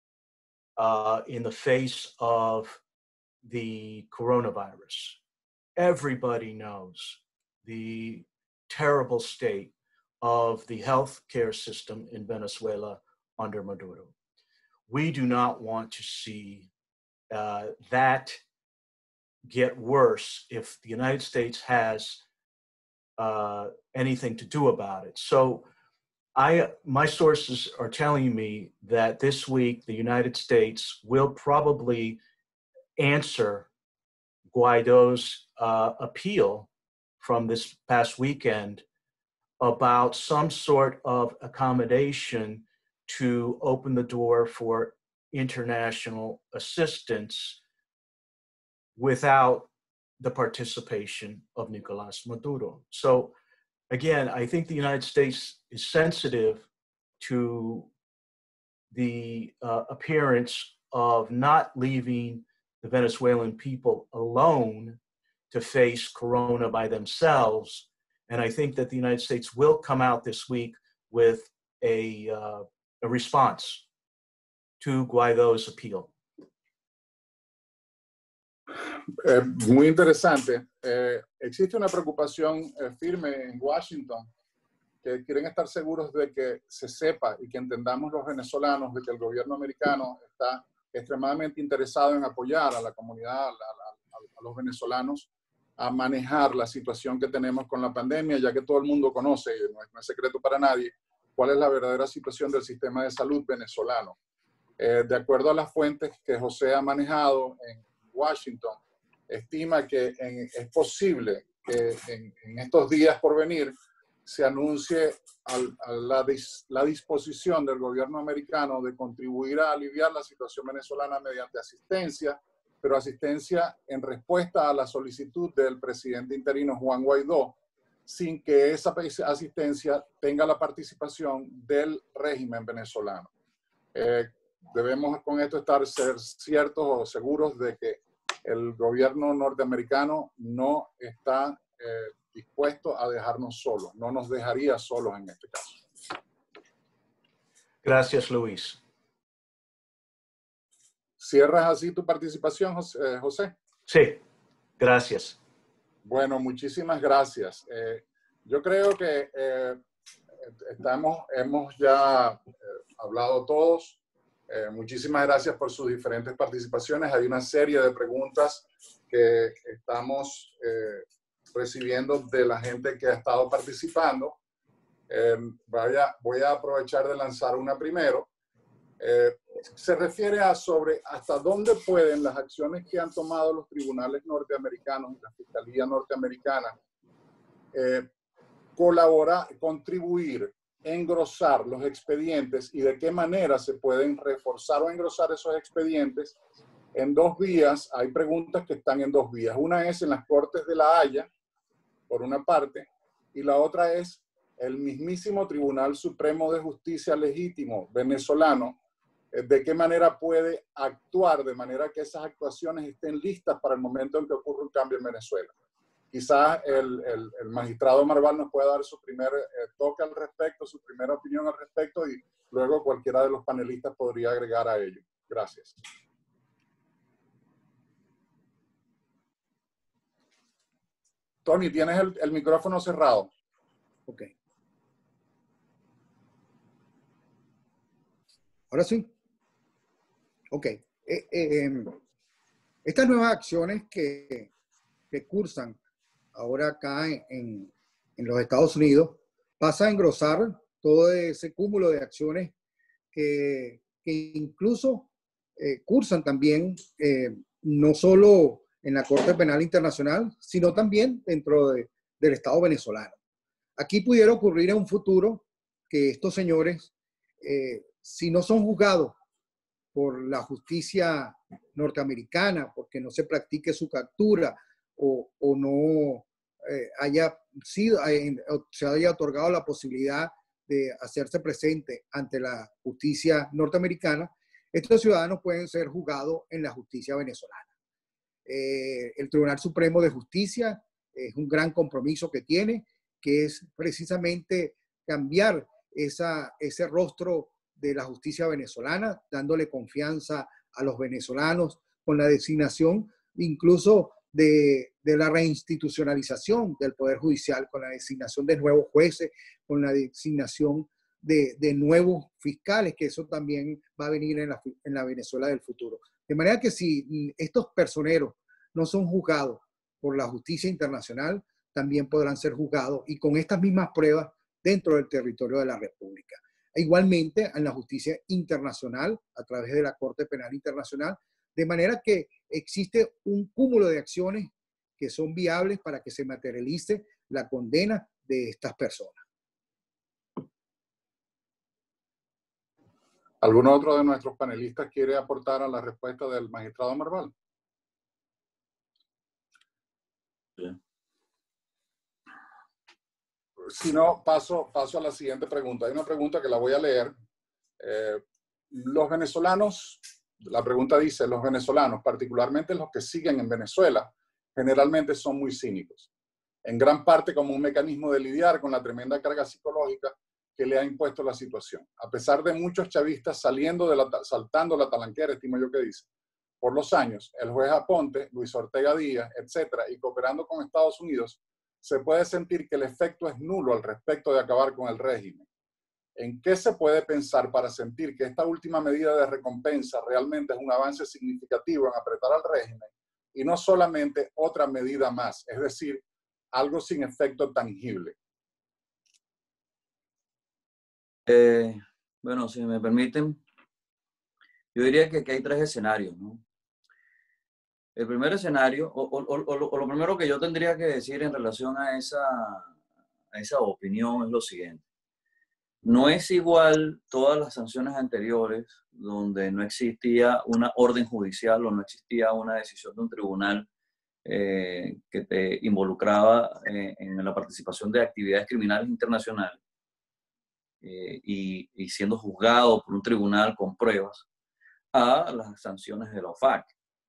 in the face of the coronavirus. Everybody knows the terrible state of the healthcare system in Venezuela under Maduro. We do not want to see that get worse if the United States has anything to do about it. So my sources are telling me that this week the United States will probably answer Guaido's appeal from this past weekend about some sort of accommodation to open the door for international assistance without the participation of Nicolás Maduro. So again, I think the United States is sensitive to the appearance of not leaving the Venezuelan people alone to face Corona by themselves. And I think that the United States will come out this week with a response to Guaido's appeal. Muy interesante. Existe una preocupación firme en Washington, que quieren estar seguros de que se sepa y que entendamos los venezolanos de que el gobierno americano está extremadamente interesado en apoyar a la comunidad, a los venezolanos, a manejar la situación que tenemos con la pandemia, ya que todo el mundo conoce, y no es secreto para nadie, cuál es la verdadera situación del sistema de salud venezolano. De acuerdo a las fuentes que José ha manejado en Washington, estima que es posible que en estos días por venir se anuncie la disposición del gobierno americano de contribuir a aliviar la situación venezolana mediante asistencia, pero asistencia en respuesta a la solicitud del presidente interino Juan Guaidó, sin que esa asistencia tenga la participación del régimen venezolano. Debemos con esto ser ciertos o seguros de que el gobierno norteamericano no está dispuesto a dejarnos solos, no nos dejaría solos en este caso. Gracias, Luis. ¿Cierras así tu participación, José? Sí, gracias. Bueno, muchísimas gracias. Yo creo que hemos ya hablado todos. Muchísimas gracias por sus diferentes participaciones. Hay una serie de preguntas que estamos recibiendo de la gente que ha estado participando. Voy a aprovechar de lanzar una primero. Se refiere a sobre hasta dónde pueden las acciones que han tomado los tribunales norteamericanos y la Fiscalía norteamericana contribuir, engrosar los expedientes y de qué manera se pueden reforzar o engrosar esos expedientes en dos vías. Hay preguntas que están en dos vías. Una es en las Cortes de La Haya, por una parte, y la otra es el mismísimo Tribunal Supremo de Justicia legítimo venezolano, de qué manera puede actuar de manera que esas actuaciones estén listas para el momento en que ocurra un cambio en Venezuela. Quizás el magistrado Marval nos pueda dar su primer toque al respecto, su primera opinión al respecto, y luego cualquiera de los panelistas podría agregar a ello. Gracias. Tony, tienes el micrófono cerrado. Ok. Ahora sí. Ok. Estas nuevas acciones que cursan ahora acá en los Estados Unidos pasa a engrosar todo ese cúmulo de acciones que incluso cursan también no solo en la Corte Penal Internacional, sino también dentro del Estado venezolano. Aquí pudiera ocurrir en un futuro que estos señores, si no son juzgados por la justicia norteamericana, porque no se practique su captura o no se haya otorgado la posibilidad de hacerse presente ante la justicia norteamericana, estos ciudadanos pueden ser juzgados en la justicia venezolana. El Tribunal Supremo de Justicia es un gran compromiso que tiene, que es precisamente cambiar ese rostro de la justicia venezolana, dándole confianza a los venezolanos con la designación incluso de la reinstitucionalización del Poder Judicial, con la designación de nuevos jueces, con la designación de nuevos fiscales, que eso también va a venir en la Venezuela del futuro. De manera que si estos personeros no son juzgados por la justicia internacional, también podrán ser juzgados y con estas mismas pruebas dentro del territorio de la República. Igualmente en la justicia internacional, a través de la Corte Penal Internacional, de manera que existe un cúmulo de acciones que son viables para que se materialice la condena de estas personas. ¿Algún otro de nuestros panelistas quiere aportar a la respuesta del magistrado Marval? Sí. Si no, paso a la siguiente pregunta. Hay una pregunta que la voy a leer. Los venezolanos, la pregunta dice, los venezolanos, particularmente los que siguen en Venezuela, generalmente son muy cínicos, en gran parte como un mecanismo de lidiar con la tremenda carga psicológica que le ha impuesto la situación. A pesar de muchos chavistas saltando la talanquera, estimo yo que dice, por los años, el juez Aponte, Luis Ortega Díaz, etcétera, y cooperando con Estados Unidos, se puede sentir que el efecto es nulo al respecto de acabar con el régimen. ¿En qué se puede pensar para sentir que esta última medida de recompensa realmente es un avance significativo en apretar al régimen y no solamente otra medida más, es decir, algo sin efecto tangible? Bueno, si me permiten, yo diría que hay tres escenarios, ¿no? El primer escenario, o lo primero que yo tendría que decir en relación a esa opinión es lo siguiente. No es igual todas las sanciones anteriores donde no existía una orden judicial o no existía una decisión de un tribunal que te involucraba en la participación de actividades criminales internacionales y siendo juzgado por un tribunal con pruebas, a las sanciones de la OFAC.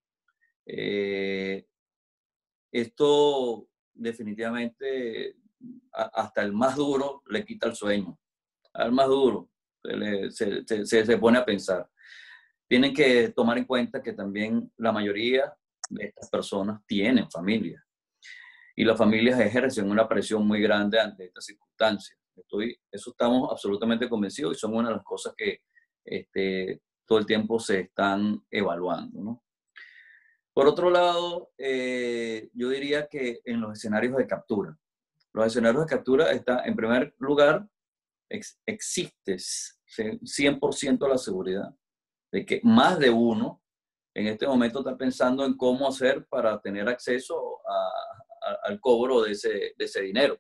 Esto definitivamente hasta el más duro le quita el sueño. Al más duro se pone a pensar. Tienen que tomar en cuenta que también la mayoría de estas personas tienen familia. y las familias ejercen una presión muy grande ante estas circunstancias. Eso estamos absolutamente convencidos y son una de las cosas que todo el tiempo se están evaluando, ¿no? Por otro lado, yo diría que en los escenarios de captura. Los escenarios de captura está, en primer lugar, existe 100% la seguridad de que más de uno en este momento está pensando en cómo hacer para tener acceso al cobro de ese dinero.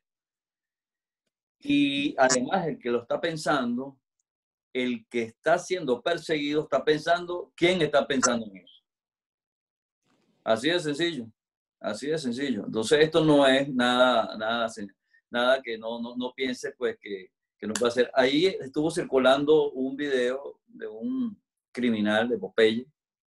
Y además, el que lo está pensando, el que está siendo perseguido, está pensando quién está pensando en eso. Así de sencillo. Así de sencillo. Entonces, esto no es nada que no piense pues que no puede hacer. Ahí estuvo circulando un video de un criminal de Popeye,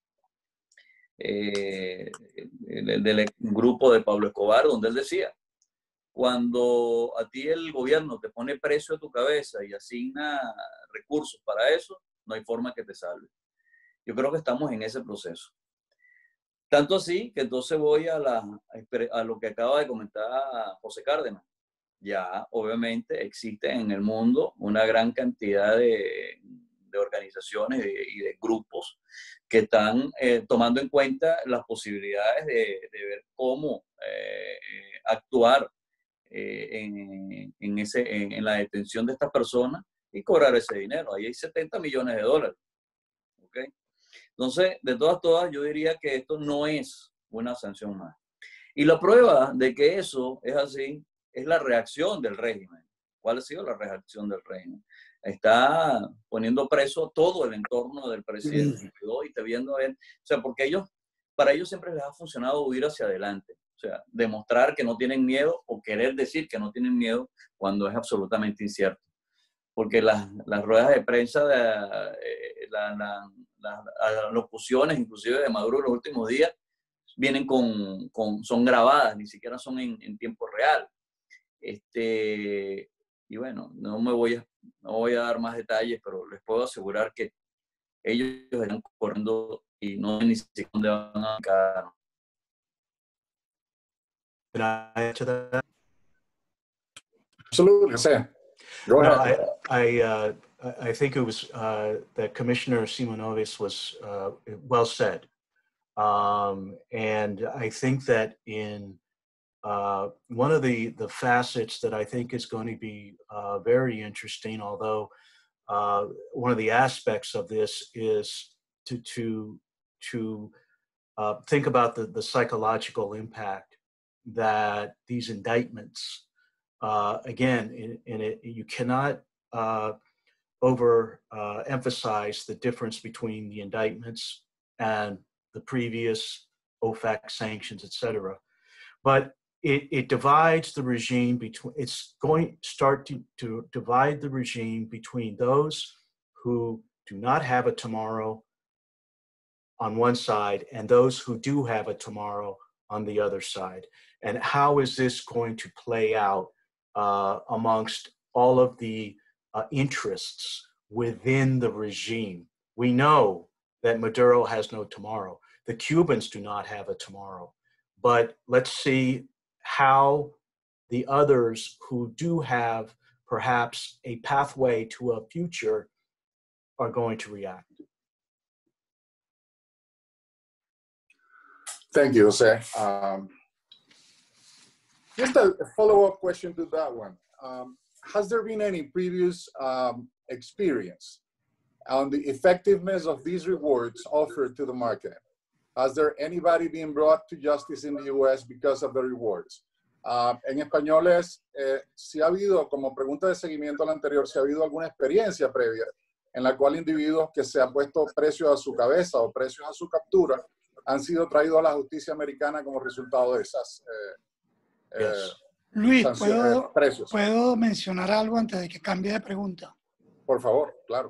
del grupo de Pablo Escobar, donde él decía: cuando a ti el gobierno te pone precio a tu cabeza y asigna recursos para eso, no hay forma que te salve. Yo creo que estamos en ese proceso. Tanto así que entonces voy a lo que acaba de comentar José Cárdenas. Ya obviamente existe en el mundo una gran cantidad de organizaciones y de grupos que están tomando en cuenta las posibilidades de ver cómo actuar en la detención de estas personas y cobrar ese dinero. Ahí hay 70 millones de dólares. ¿Okay? Entonces, de todas, yo diría que esto no es una sanción más. Y la prueba de que eso es así es la reacción del régimen. ¿Cuál ha sido la reacción del régimen? Está poniendo preso todo el entorno del presidente y te viendo a él. O sea, porque para ellos siempre les ha funcionado huir hacia adelante. O sea, demostrar que no tienen miedo o querer decir que no tienen miedo cuando es absolutamente incierto. Porque las ruedas de prensa, las locuciones inclusive de Maduro en los últimos días, vienen son grabadas, ni siquiera son en tiempo real. Y bueno, no voy a dar más detalles, pero les puedo asegurar que ellos están corriendo y no ven ni siquiera dónde van a quedar. Can I add to that? Absolutely. Go ahead. I think it was that Commissioner Simonovic was well said. And I think that in one of the facets that I think is going to be very interesting, although one of the aspects of this is to think about the psychological impact that these indictments, again, you cannot emphasize the difference between the indictments and the previous OFAC sanctions, et cetera. But it divides the regime between, it's going to start to divide the regime between those who do not have a tomorrow on one side and those who do have a tomorrow on the other side. And how is this going to play out amongst all of the interests within the regime? We know that Maduro has no tomorrow. The Cubans do not have a tomorrow. But let's see how the others who do have perhaps a pathway to a future are going to react. Thank you, Jose. Just a follow-up question to that one. Has there been any previous experience on the effectiveness of these rewards offered to the market? Has there anybody been brought to justice in the U.S. because of the rewards? En español es, si ha habido, como pregunta de seguimiento a la anterior, si ha habido alguna experiencia previa en la cual individuos que se han puesto precios a su cabeza o precios a su captura han sido traídos a la justicia americana como resultado de esas Luis, precios. ¿puedo mencionar algo antes de que cambie de pregunta? Por favor, claro.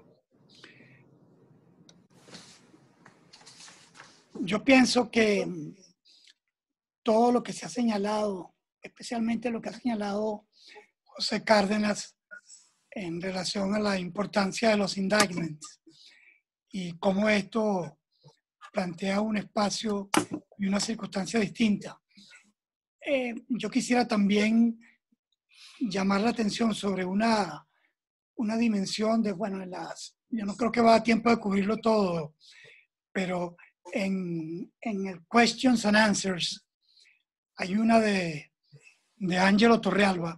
Yo pienso que todo lo que se ha señalado, especialmente lo que ha señalado José Cárdenas en relación a la importancia de los indictments y cómo esto plantea un espacio y una circunstancia distinta. yo quisiera también llamar la atención sobre una dimensión de, bueno, yo no creo que va a tiempo de cubrirlo todo, pero en el Questions and Answers hay una de Ángelo Torrealba,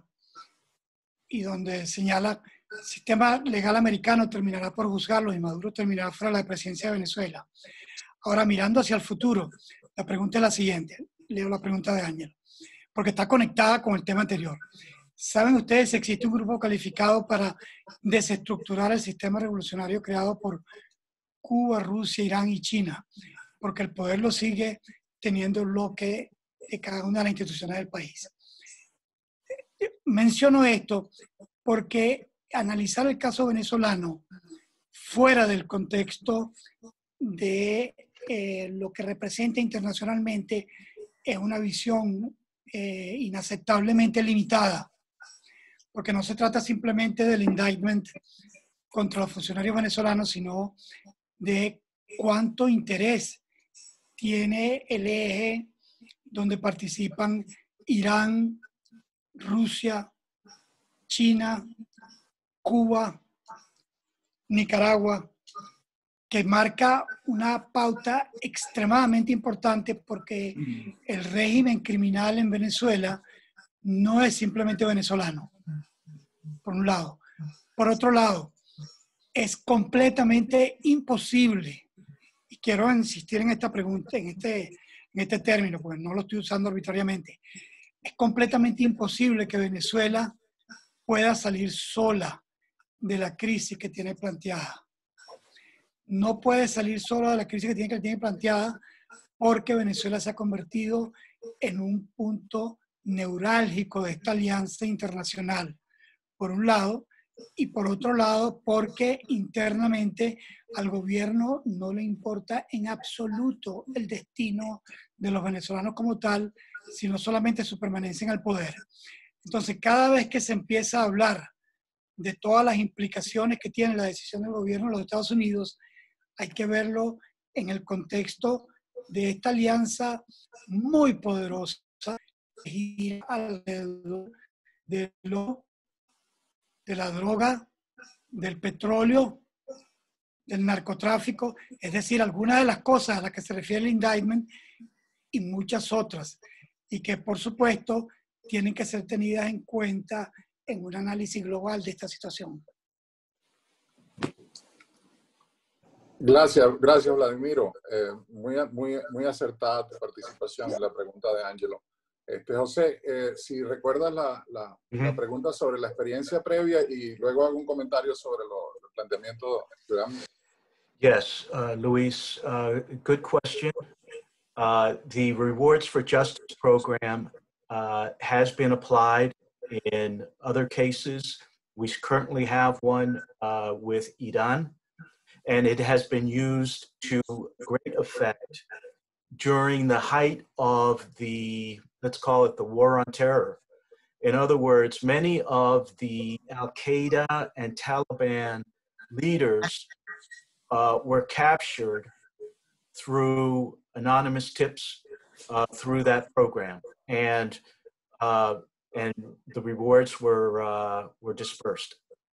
y donde señala: el sistema legal americano terminará por juzgarlo y Maduro terminará fuera de la presidencia de Venezuela. Ahora, mirando hacia el futuro, la pregunta es la siguiente. Leo la pregunta de Ángelo, porque está conectada con el tema anterior. ¿Saben ustedes si existe un grupo calificado para desestructurar el sistema revolucionario creado por Cuba, Rusia, Irán y China? Porque el poder lo sigue teniendo el bloque de cada una de las instituciones del país. Menciono esto porque analizar el caso venezolano fuera del contexto de lo que representa internacionalmente es una visión inaceptablemente limitada, porque no se trata simplemente del indictment contra los funcionarios venezolanos, sino de cuánto interés tiene el eje donde participan Irán, Rusia, China, Cuba, Nicaragua, que marca una pauta extremadamente importante, porque el régimen criminal en Venezuela no es simplemente venezolano, por un lado. Por otro lado, es completamente imposible, y quiero insistir en esta pregunta, en este término, porque no lo estoy usando arbitrariamente, es completamente imposible que Venezuela pueda salir sola de la crisis que tiene planteada. No puede salir sola de la crisis que tiene planteada, porque Venezuela se ha convertido en un punto neurálgico de esta alianza internacional, por un lado, y por otro lado porque internamente al gobierno no le importa en absoluto el destino de los venezolanos como tal, sino solamente su permanencia en el poder. Entonces, cada vez que se empieza a hablar de todas las implicaciones que tiene la decisión del gobierno de los Estados Unidos, hay que verlo en el contexto de esta alianza muy poderosa y alrededor de la droga, del petróleo, del narcotráfico, es decir, algunas de las cosas a las que se refiere el indictment y muchas otras, y que por supuesto tienen que ser tenidas en cuenta en un análisis global de esta situación. Gracias, Vladimiro. Muy acertada tu participación en la pregunta de Ángelo. José, si recuerdas la pregunta sobre la experiencia previa, y luego hago un comentario sobre el planteamiento. Yes, Luis, good question. The Rewards for Justice program has been applied in other cases. We currently have one with Iran, and it has been used to great effect during the height of the, let's call it the war on terror. In other words, many of the Al-Qaeda and Taliban leaders were captured through anonymous tips through that program, and the rewards were dispersed.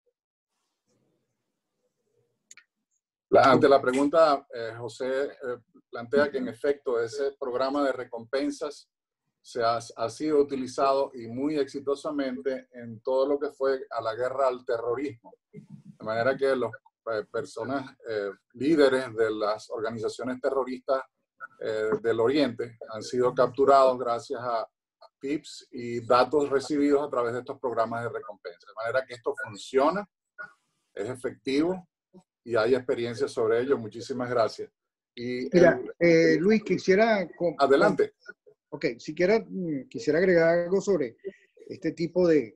Ante la pregunta, José plantea que en efecto ese programa de recompensas ha sido utilizado y muy exitosamente en todo lo que fue a la guerra al terrorismo. De manera que los personas líderes de las organizaciones terroristas del Oriente han sido capturados gracias a tips y datos recibidos a través de estos programas de recompensa. De manera que esto funciona, es efectivo y hay experiencia sobre ello. Muchísimas gracias. Y mira, Luis, quisiera... Adelante. Ok, quisiera agregar algo sobre este tipo de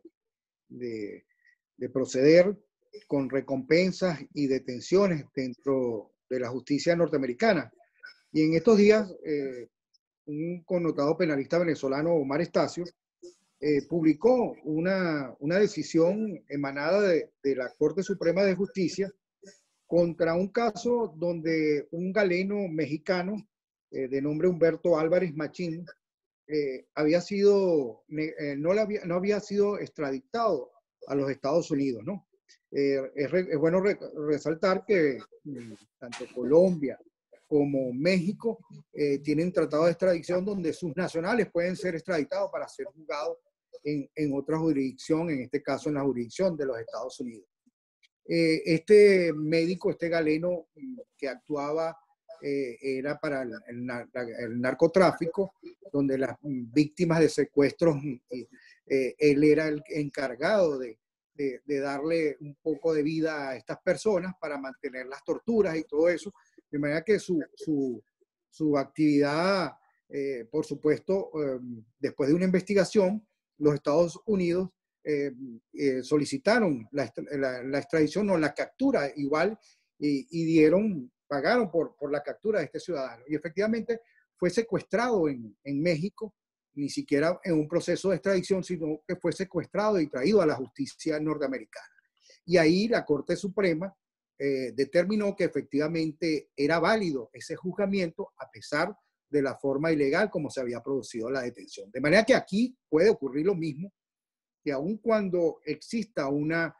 proceder con recompensas y detenciones dentro de la justicia norteamericana. Y en estos días, un connotado penalista venezolano, Omar Estacio, publicó una decisión emanada de la Corte Suprema de Justicia contra un caso donde un galeno mexicano de nombre Humberto Álvarez Machín no había sido extraditado a los Estados Unidos, ¿no? Es bueno resaltar que tanto Colombia como México tienen tratados de extradición donde sus nacionales pueden ser extraditados para ser juzgados en otra jurisdicción, en este caso en la jurisdicción de los Estados Unidos. Este médico, este galeno que actuaba era para el narcotráfico, donde las víctimas de secuestros, él era el encargado de darle un poco de vida a estas personas para mantener las torturas y todo eso, de manera que su actividad, por supuesto, después de una investigación, los Estados Unidos solicitaron la extradición o la captura igual y pagaron por la captura de este ciudadano. Y efectivamente fue secuestrado en México, ni siquiera en un proceso de extradición, sino que fue secuestrado y traído a la justicia norteamericana. Y ahí la Corte Suprema determinó que efectivamente era válido ese juzgamiento a pesar de la forma ilegal como se había producido la detención. De manera que aquí puede ocurrir lo mismo, que aun cuando exista una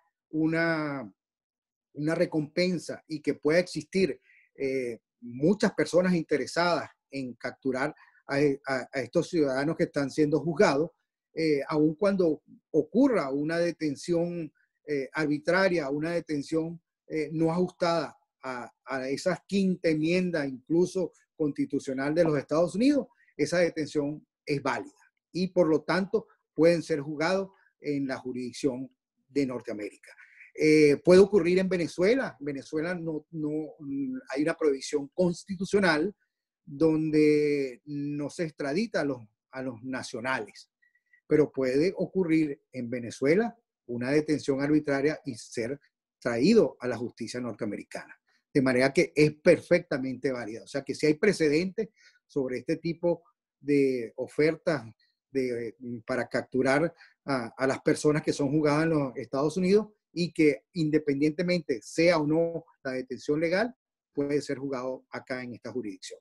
recompensa y que pueda existir muchas personas interesadas en capturar a estos ciudadanos que están siendo juzgados, aun cuando ocurra una detención arbitraria, una detención no ajustada a esa quinta enmienda, incluso constitucional de los Estados Unidos, esa detención es válida y por lo tanto pueden ser juzgados en la jurisdicción de Norteamérica. Puede ocurrir en Venezuela. En Venezuela no hay una prohibición constitucional donde no se extradita a los nacionales, pero puede ocurrir en Venezuela una detención arbitraria y ser traído a la justicia norteamericana. De manera que es perfectamente válida. O sea que si hay precedentes sobre este tipo de ofertas para capturar a las personas que son juzgadas en los Estados Unidos y que independientemente sea o no la detención legal, puede ser juzgado acá en esta jurisdicción.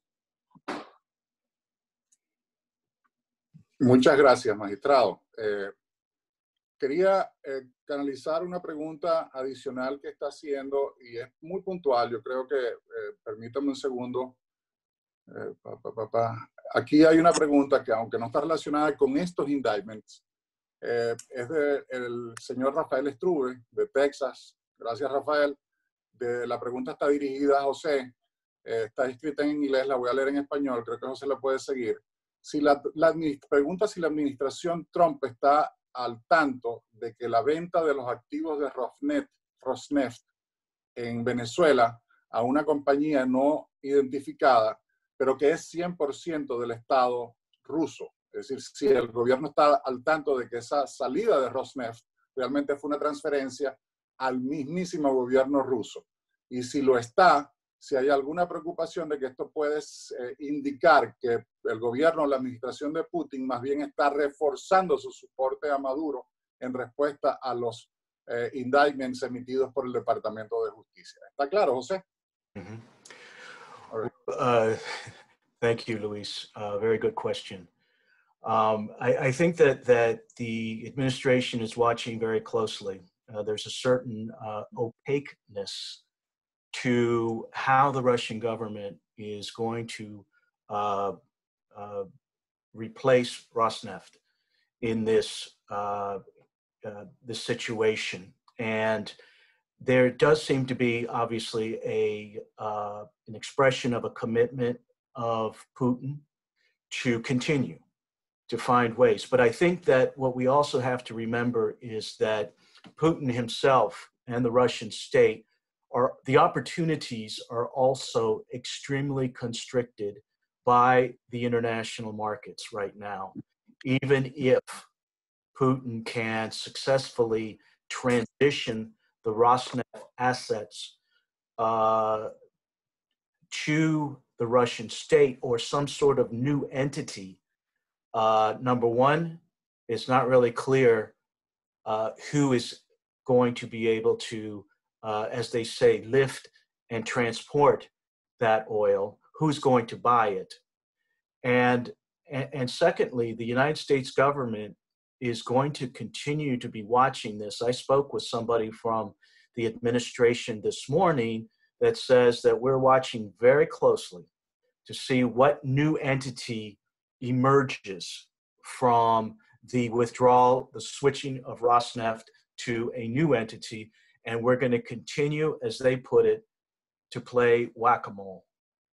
Muchas gracias, magistrado. Quería canalizar una pregunta adicional que está haciendo y es muy puntual. Yo creo que, permítame un segundo. Aquí hay una pregunta que, aunque no está relacionada con estos indictments, es del señor Rafael Strube, de Texas. Gracias, Rafael. La pregunta está dirigida a José. Está escrita en inglés, la voy a leer en español. Creo que José la puede seguir. Pregunta si la administración Trump está al tanto de que la venta de los activos de Rosneft en Venezuela a una compañía no identificada, pero que es 100% del Estado ruso. Es decir, si el gobierno está al tanto de que esa salida de Rosneft realmente fue una transferencia al mismísimo gobierno ruso. Y si lo está, si hay alguna preocupación de que esto puede indicar que el gobierno o la administración de Putin más bien está reforzando su soporte a Maduro en respuesta a los indictments emitidos por el Departamento de Justicia. ¿Está claro, José? Mm-hmm. Thank you, Luis. Very good question. I think that the administration is watching very closely. There's a certain opaqueness to how the Russian government is going to replace Rosneft in this situation. And there does seem to be obviously an expression of a commitment of Putin to continue to find ways. But I think that what we also have to remember is that Putin himself and the Russian state the opportunities are also extremely constricted by the international markets right now. Even if Putin can successfully transition the Rosneft assets to the Russian state or some sort of new entity, number one, it's not really clear who is going to be able to, as they say, lift and transport that oil, who's going to buy it. And and secondly, the United States government is going to continue to be watching this. I spoke with somebody from the administration this morning that says that we're watching very closely to see what new entity emerges from the withdrawal, the switching of Rosneft to a new entity. And we're going to continue, as they put it, to play whack-a-mole.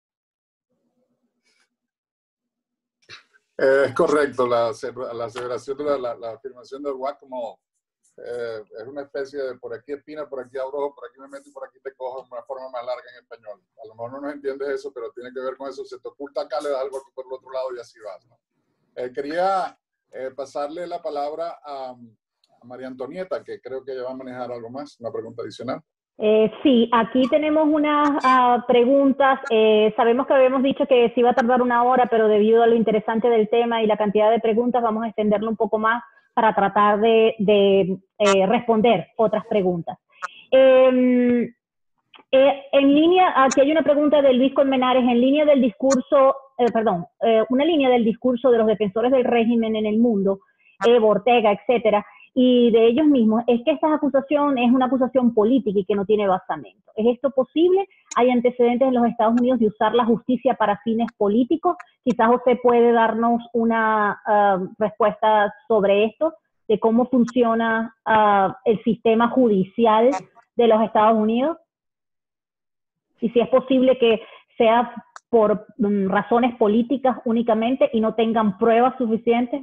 Es correcto, la aseveración de la afirmación del whack-a-mole. Es una especie de por aquí espina, por aquí abrojo, por aquí me meto y por aquí te cojo, en una forma más larga en español. A lo mejor no nos entiendes eso, pero tiene que ver con eso. Se te oculta acá, le das algo aquí por el otro lado y así vas, ¿no? Quería pasarle la palabra a María Antonieta, que creo que ella va a manejar algo más, una pregunta adicional. Sí, aquí tenemos unas preguntas. Sabemos que habíamos dicho que se iba a tardar 1 hora, pero debido a lo interesante del tema y la cantidad de preguntas, vamos a extenderlo un poco más para tratar de responder otras preguntas. En línea, aquí hay una pregunta de Luis Colmenares, en línea del discurso, una línea del discurso de los defensores del régimen en el mundo, Evo, Ortega, etcétera, y de ellos mismos, es que esta acusación es una acusación política y que no tiene basamento. ¿Es esto posible? ¿Hay antecedentes en los Estados Unidos de usar la justicia para fines políticos? Quizás usted puede darnos una respuesta sobre esto, de cómo funciona el sistema judicial de los Estados Unidos. Y si es posible que sea por razones políticas únicamente y no tengan pruebas suficientes.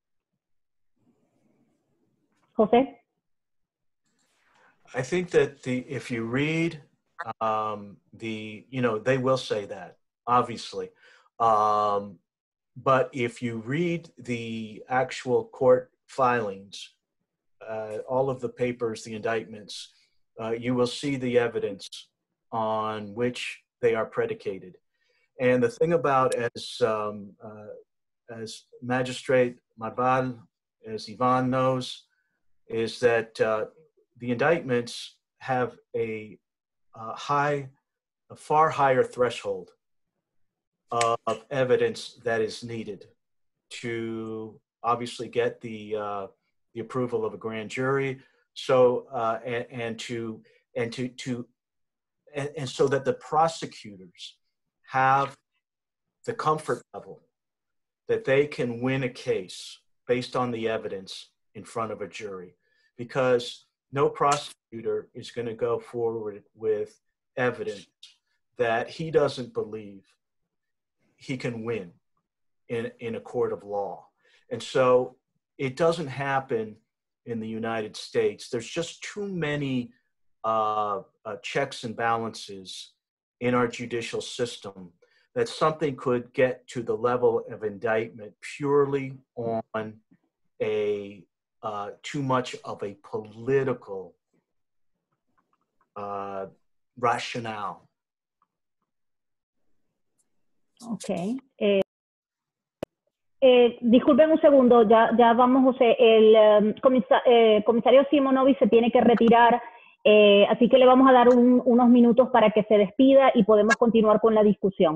José? I think that if you read they will say that, obviously. But if you read the actual court filings, all of the papers, the indictments, you will see the evidence on which they are predicated. And the thing about, as Magistrate Marval, as Ivan knows, is that the indictments have a far higher threshold of evidence that is needed to obviously get the approval of a grand jury. So and so that the prosecutors have the comfort level that they can win a case based on the evidence in front of a jury, because no prosecutor is going to go forward with evidence that he doesn't believe he can win in a court of law. And so it doesn't happen in the United States. There's just too many checks and balances in our judicial system that something could get to the level of indictment purely on a too much of a political rationale. Ok. Disculpen un segundo, ya vamos, José. El comisario Simonovic se tiene que retirar, así que le vamos a dar unos minutos para que se despida y podemos continuar con la discusión.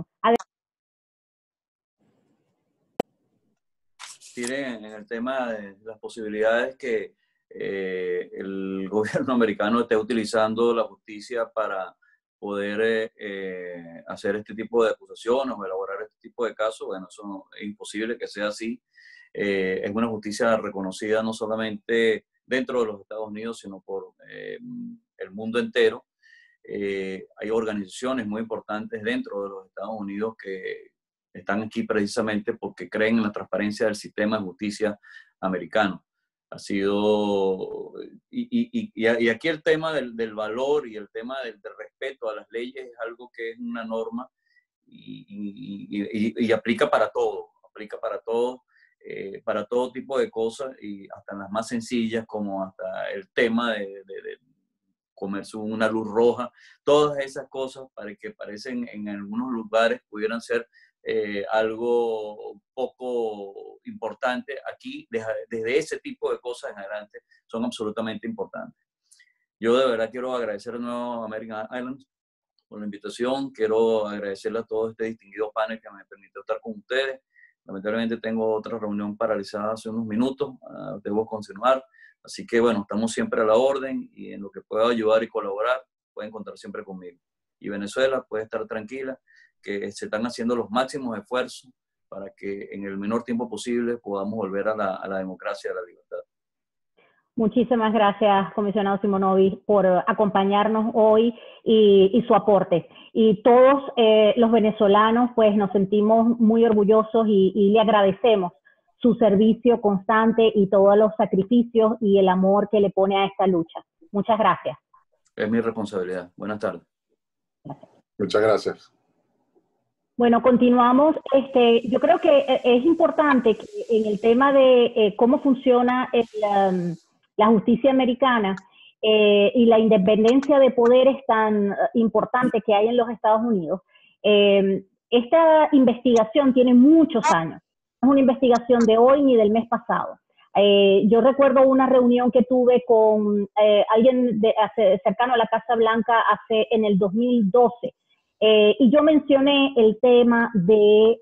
En el tema de las posibilidades que el gobierno americano esté utilizando la justicia para poder hacer este tipo de acusaciones o elaborar este tipo de casos, bueno, eso es imposible que sea así. Es una justicia reconocida no solamente dentro de los Estados Unidos, sino por el mundo entero. Hay organizaciones muy importantes dentro de los Estados Unidos que están aquí precisamente porque creen en la transparencia del sistema de justicia americano. Ha sido, y aquí el tema del valor y el tema del respeto a las leyes es algo que es una norma y aplica para todo, para todo tipo de cosas, y hasta las más sencillas, como hasta el tema de comerse una luz roja. Todas esas cosas que parecen en algunos lugares pudieran ser algo poco importante, aquí desde ese tipo de cosas en adelante son absolutamente importantes. Yo de verdad quiero agradecer de nuevo a American Airlines por la invitación. Quiero agradecerle a todo este distinguido panel que me permitió estar con ustedes. Lamentablemente tengo otra reunión paralizada hace unos minutos, debo continuar. Así que bueno, estamos siempre a la orden y en lo que pueda ayudar y colaborar, pueden contar siempre conmigo. Y Venezuela puede estar tranquila que se están haciendo los máximos esfuerzos para que en el menor tiempo posible podamos volver a la democracia y a la libertad. Muchísimas gracias, comisionado Simonovic, por acompañarnos hoy y su aporte. Y todos los venezolanos pues nos sentimos muy orgullosos y le agradecemos su servicio constante y todos los sacrificios y el amor que le pone a esta lucha. Muchas gracias. Es mi responsabilidad. Buenas tardes. Gracias. Muchas gracias. Bueno, continuamos. Yo creo que es importante que en el tema de cómo funciona la justicia americana y la independencia de poderes tan importante que hay en los Estados Unidos, esta investigación tiene muchos años. No es una investigación de hoy ni del mes pasado. Yo recuerdo una reunión que tuve con alguien cercano a la Casa Blanca en el 2012, y yo mencioné el tema de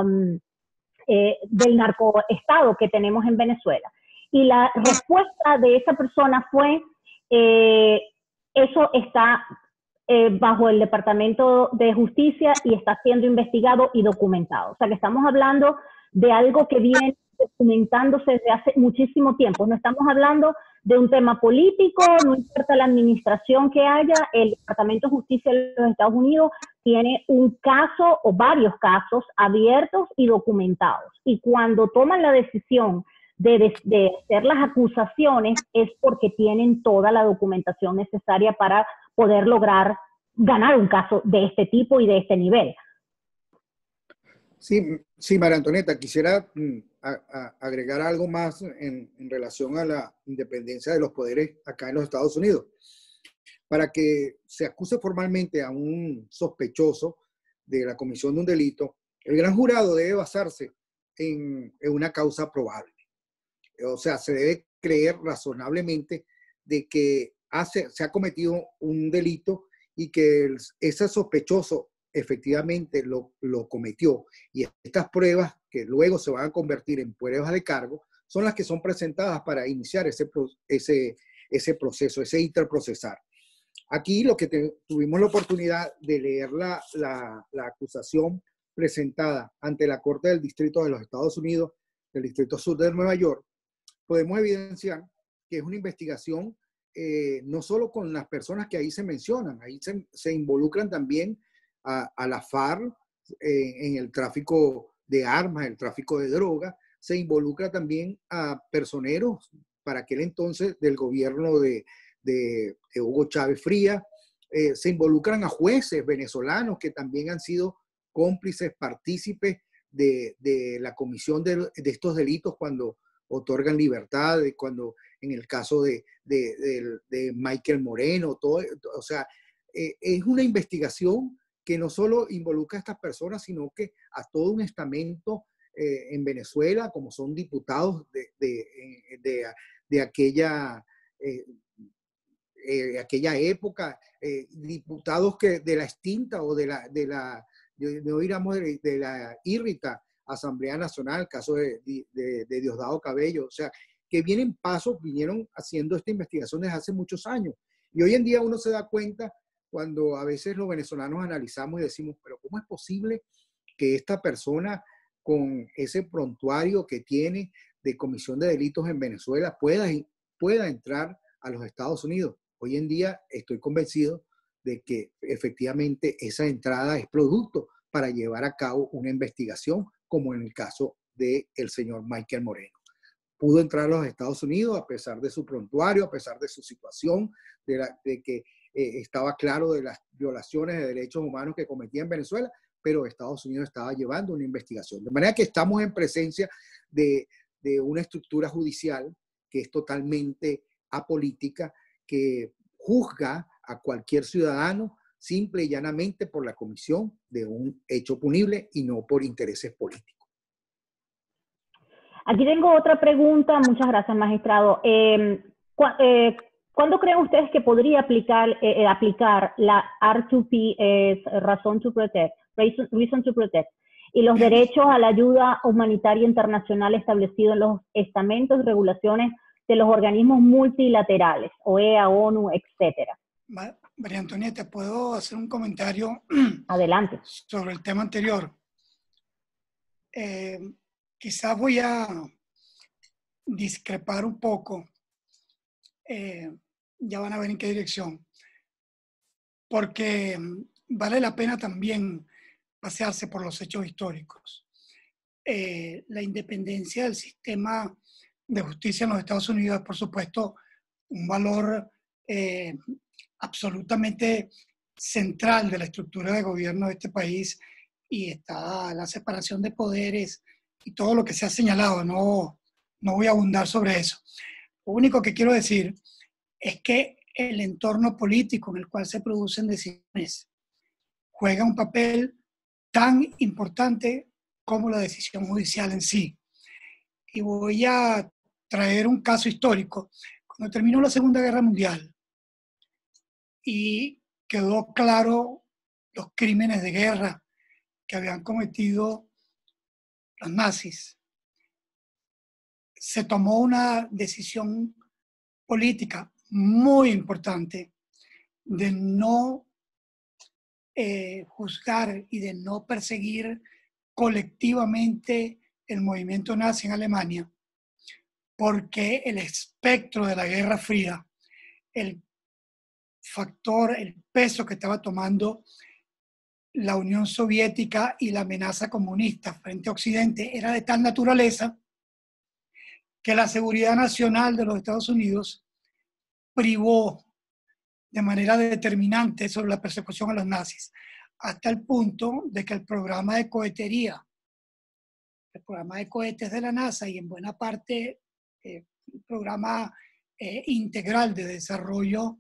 del narcoestado que tenemos en Venezuela. Y la respuesta de esa persona fue, eso está bajo el Departamento de Justicia y está siendo investigado y documentado. O sea que estamos hablando de algo que viene documentándose desde hace muchísimo tiempo. No estamos hablando de un tema político, no importa la administración que haya, el Departamento de Justicia de los Estados Unidos tiene un caso o varios casos abiertos y documentados. Y cuando toman la decisión de hacer las acusaciones es porque tienen toda la documentación necesaria para poder lograr ganar un caso de este tipo y de este nivel. Sí, María Antonieta, quisiera agregar algo más en relación a la independencia de los poderes acá en los Estados Unidos. Para que se acuse formalmente a un sospechoso de la comisión de un delito, el gran jurado debe basarse en una causa probable. O sea, se debe creer razonablemente de que se ha cometido un delito y que ese sospechoso efectivamente lo cometió. Y estas pruebas, que luego se van a convertir en pruebas de cargo, son las que son presentadas para iniciar ese proceso, ese interprocesar. Aquí lo que tuvimos la oportunidad de leer la acusación presentada ante la Corte del Distrito de los Estados Unidos, del Distrito Sur de Nueva York, podemos evidenciar que es una investigación no solo con las personas que ahí se mencionan, ahí se involucran también a la FARC en el tráfico de armas, el tráfico de drogas, se involucra también a personeros para aquel entonces del gobierno de Hugo Chávez Frías, se involucran a jueces venezolanos que también han sido cómplices, partícipes de la comisión de estos delitos cuando otorgan libertad, cuando en el caso de Michael Moreno, todo, o sea, es una investigación que no solo involucra a estas personas, sino que a todo un estamento en Venezuela, como son diputados de aquella época, diputados que de la extinta o de la irrita Asamblea Nacional, caso de Diosdado Cabello, o sea, que vinieron haciendo esta investigación desde hace muchos años. Y hoy en día uno se da cuenta cuando a veces los venezolanos analizamos y decimos, pero ¿cómo es posible que esta persona con ese prontuario que tiene de comisión de delitos en Venezuela pueda entrar a los Estados Unidos? Hoy en día estoy convencido de que efectivamente esa entrada es producto para llevar a cabo una investigación, como en el caso del señor Michael Moreno. Pudo entrar a los Estados Unidos a pesar de su prontuario, a pesar de su situación, de que estaba claro de las violaciones de derechos humanos que cometía en Venezuela, pero Estados Unidos estaba llevando una investigación. De manera que estamos en presencia de una estructura judicial que es totalmente apolítica, que juzga a cualquier ciudadano simple y llanamente por la comisión de un hecho punible y no por intereses políticos. Aquí tengo otra pregunta. Muchas gracias, magistrado. ¿Cuándo creen ustedes que podría aplicar la R2P, Reason to Protect? y los derechos a la ayuda humanitaria internacional establecidos en los estamentos y regulaciones de los organismos multilaterales, OEA, ONU, etcétera. María Antonieta, ¿puedo hacer un comentario? Adelante. Sobre el tema anterior? Quizás voy a discrepar un poco. Ya van a ver en qué dirección. Porque vale la pena también pasearse por los hechos históricos. La independencia del sistema de justicia en los Estados Unidos es, por supuesto, un valor absolutamente central de la estructura de gobierno de este país, y está la separación de poderes y todo lo que se ha señalado. No voy a abundar sobre eso. Lo único que quiero decir es que el entorno político en el cual se producen decisiones juega un papel tan importante como la decisión judicial en sí. Y voy a traer un caso histórico. Cuando terminó la Segunda Guerra Mundial y quedó claro los crímenes de guerra que habían cometido los nazis, se tomó una decisión política muy importante de no juzgar y de no perseguir colectivamente el movimiento nazi en Alemania, porque el espectro de la Guerra Fría, el factor, el peso que estaba tomando la Unión Soviética y la amenaza comunista frente a Occidente era de tal naturaleza que la seguridad nacional de los Estados Unidos privó de manera determinante sobre la persecución a los nazis, hasta el punto de que el programa de cohetería, el programa de cohetes de la NASA y en buena parte el programa integral de desarrollo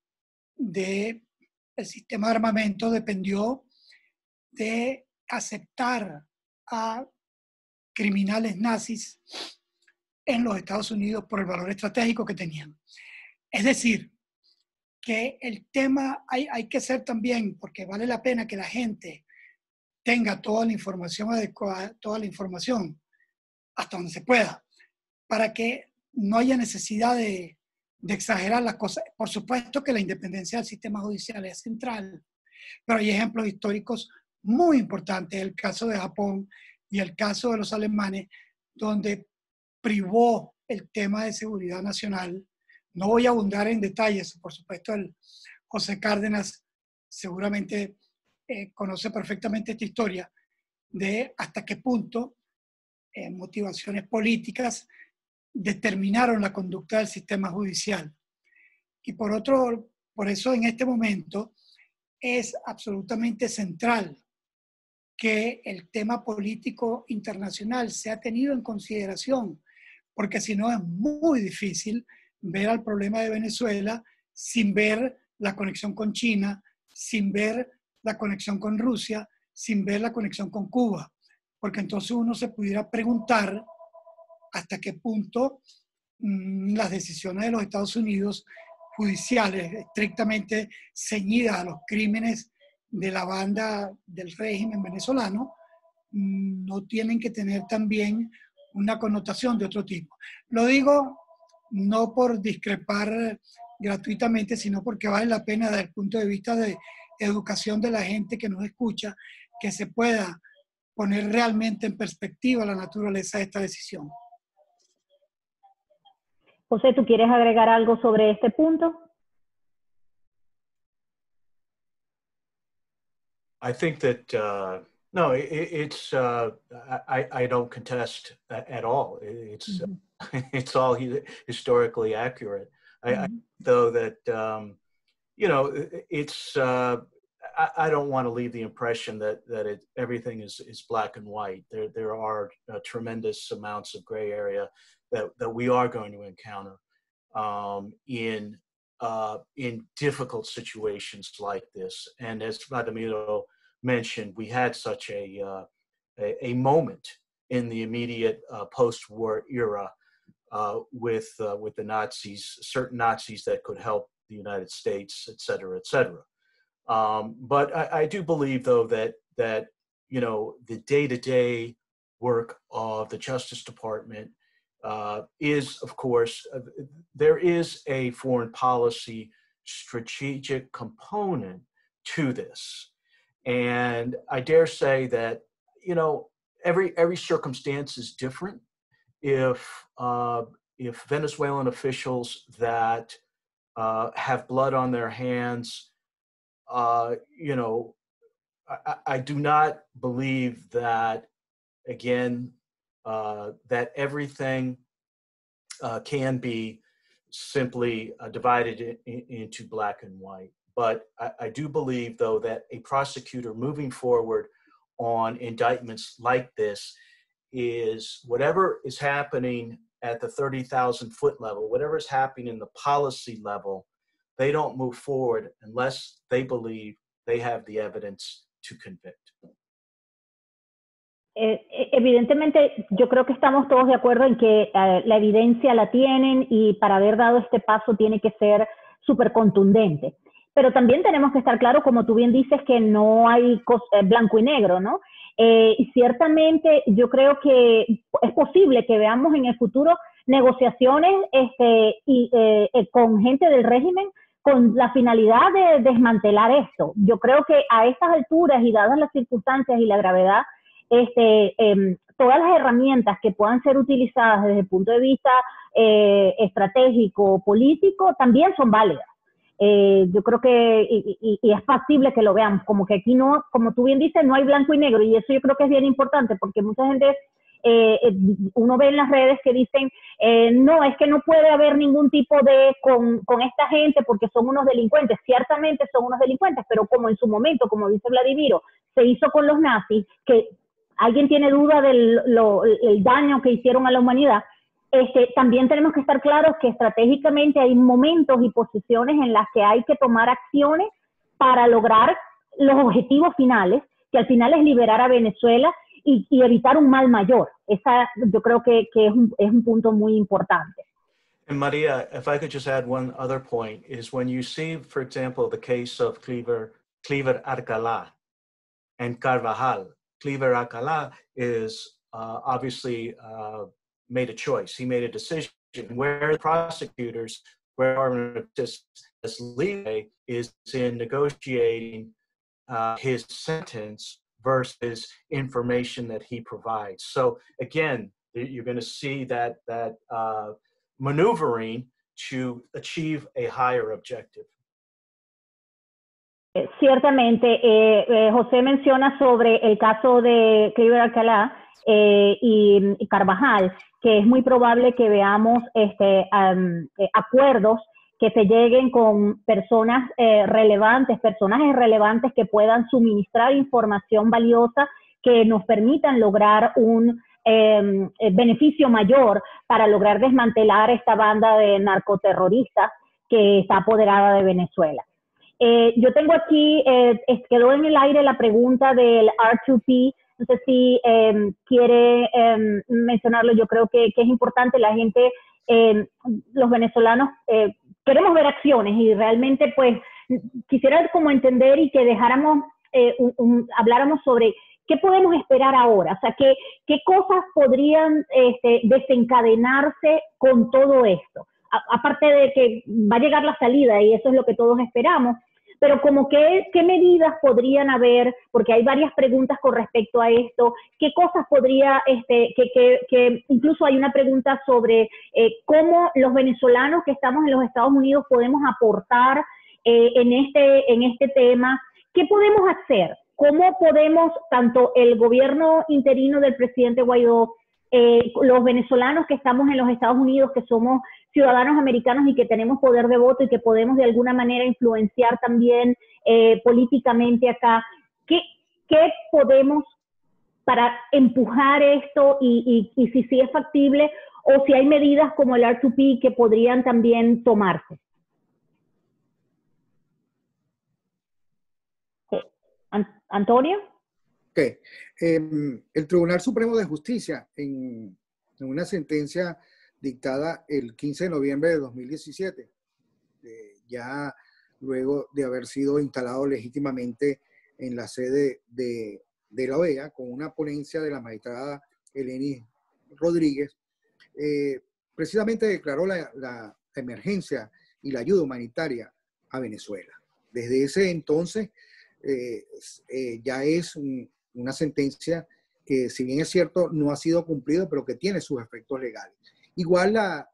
del sistema de armamento dependió de aceptar a criminales nazis en los Estados Unidos por el valor estratégico que tenían. Es decir, que el tema hay que ser también, porque vale la pena que la gente tenga toda la información adecuada, toda la información hasta donde se pueda, para que no haya necesidad de exagerar las cosas. Por supuesto que la independencia del sistema judicial es central, pero hay ejemplos históricos muy importantes, el caso de Japón y el caso de los alemanes, donde privó el tema de seguridad nacional. No voy a abundar en detalles, por supuesto el José Cárdenas seguramente conoce perfectamente esta historia de hasta qué punto motivaciones políticas determinaron la conducta del sistema judicial. Y por eso en este momento es absolutamente central que el tema político internacional sea tenido en consideración, porque si no es muy difícil ver al problema de Venezuela sin ver la conexión con China, sin ver la conexión con Rusia, sin ver la conexión con Cuba, porque entonces uno se pudiera preguntar hasta qué punto las decisiones de los Estados Unidos judiciales estrictamente ceñidas a los crímenes de la banda del régimen venezolano no tienen que tener también una connotación de otro tipo. Lo digo no por discrepar gratuitamente, sino porque vale la pena desde el punto de vista de educación de la gente que nos escucha, que se pueda poner realmente en perspectiva la naturaleza de esta decisión. José, ¿tú quieres agregar algo sobre este punto? I think that, no, I don't contest at all. It's, it's all historically accurate. I though that, you know, it's, I don't want to leave the impression that everything is black and white. There are tremendous amounts of gray area that we are going to encounter in difficult situations like this. And as Vladimiro mentioned, we had such a moment in the immediate post-war era with the Nazis, certain Nazis that could help the United States, et cetera, et cetera. But I do believe, though, that you know, the day-to-day work of the Justice Department is, of course, there is a foreign policy strategic component to this. And I dare say that, you know, every circumstance is different. If Venezuelan officials that have blood on their hands, you know, I do not believe that, again, that everything can be simply divided into black and white. But I do believe, though, that a prosecutor moving forward on indictments like this is whatever is happening at the 30,000-foot level, whatever is happening in the policy level, they don't move forward unless they believe they have the evidence to convict. Evidentemente, yo creo que estamos todos de acuerdo en que la evidencia la tienen y para haber dado este paso tiene que ser súper contundente. Pero también tenemos que estar claros, como tú bien dices, que no hay blanco y negro, ¿no? Y ciertamente yo creo que es posible que veamos en el futuro negociaciones con gente del régimen con la finalidad de desmantelar esto. Yo creo que a estas alturas y dadas las circunstancias y la gravedad, todas las herramientas que puedan ser utilizadas desde el punto de vista estratégico, político, también son válidas. Yo creo que y es factible que lo veamos, como que aquí no, como tú bien dices, no hay blanco y negro, y eso yo creo que es bien importante, porque mucha gente, uno ve en las redes que dicen, no, es que no puede haber ningún tipo de con esta gente porque son unos delincuentes. Ciertamente son unos delincuentes, pero como en su momento, como dice Vladimiro, se hizo con los nazis, que alguien tiene duda del el daño que hicieron a la humanidad. También tenemos que estar claros que estratégicamente hay momentos y posiciones en las que hay que tomar acciones para lograr los objetivos finales, que al final es liberar a Venezuela y evitar un mal mayor. Yo creo que es un punto muy importante. And Maria, if I could just add one other point, is when you see, for example, the case of Cleaver Alcalá and Carvajal. Cleaver Alcalá is obviously made a choice. He made a decision where the prosecutors, where Department of Justice leeway is in negotiating his sentence versus information that he provides. So again, you're going to see that maneuvering to achieve a higher objective. Ciertamente, José menciona sobre el caso de Cleaver Alcalá y Carvajal, que es muy probable que veamos acuerdos que se lleguen con personas personajes relevantes que puedan suministrar información valiosa que nos permitan lograr un beneficio mayor para lograr desmantelar esta banda de narcoterroristas que está apoderada de Venezuela. Yo tengo aquí, quedó en el aire la pregunta del R2P, no sé si quiere mencionarlo. Yo creo que es importante. La gente, los venezolanos, queremos ver acciones y realmente pues quisiera como entender y que dejáramos, habláramos sobre qué podemos esperar ahora, o sea, qué cosas podrían desencadenarse con todo esto. Aparte de que va a llegar la salida y eso es lo que todos esperamos, pero como qué medidas podrían haber, porque hay varias preguntas con respecto a esto, qué cosas podría, que incluso hay una pregunta sobre cómo los venezolanos que estamos en los Estados Unidos podemos aportar en este tema, qué podemos hacer, cómo podemos, tanto el gobierno interino del presidente Guaidó, los venezolanos que estamos en los Estados Unidos, que somos ciudadanos americanos y que tenemos poder de voto y que podemos de alguna manera influenciar también políticamente acá, ¿qué podemos para empujar esto y si sí es factible o si hay medidas como el R2P que podrían también tomarse? Antonio. Okay. El Tribunal Supremo de Justicia, en una sentencia dictada el 15 de noviembre de 2017, ya luego de haber sido instalado legítimamente en la sede de de la OEA, con una ponencia de la magistrada Eleni Rodríguez, precisamente declaró la emergencia y la ayuda humanitaria a Venezuela. Desde ese entonces ya es una sentencia que, si bien es cierto, no ha sido cumplida, pero que tiene sus efectos legales. Igual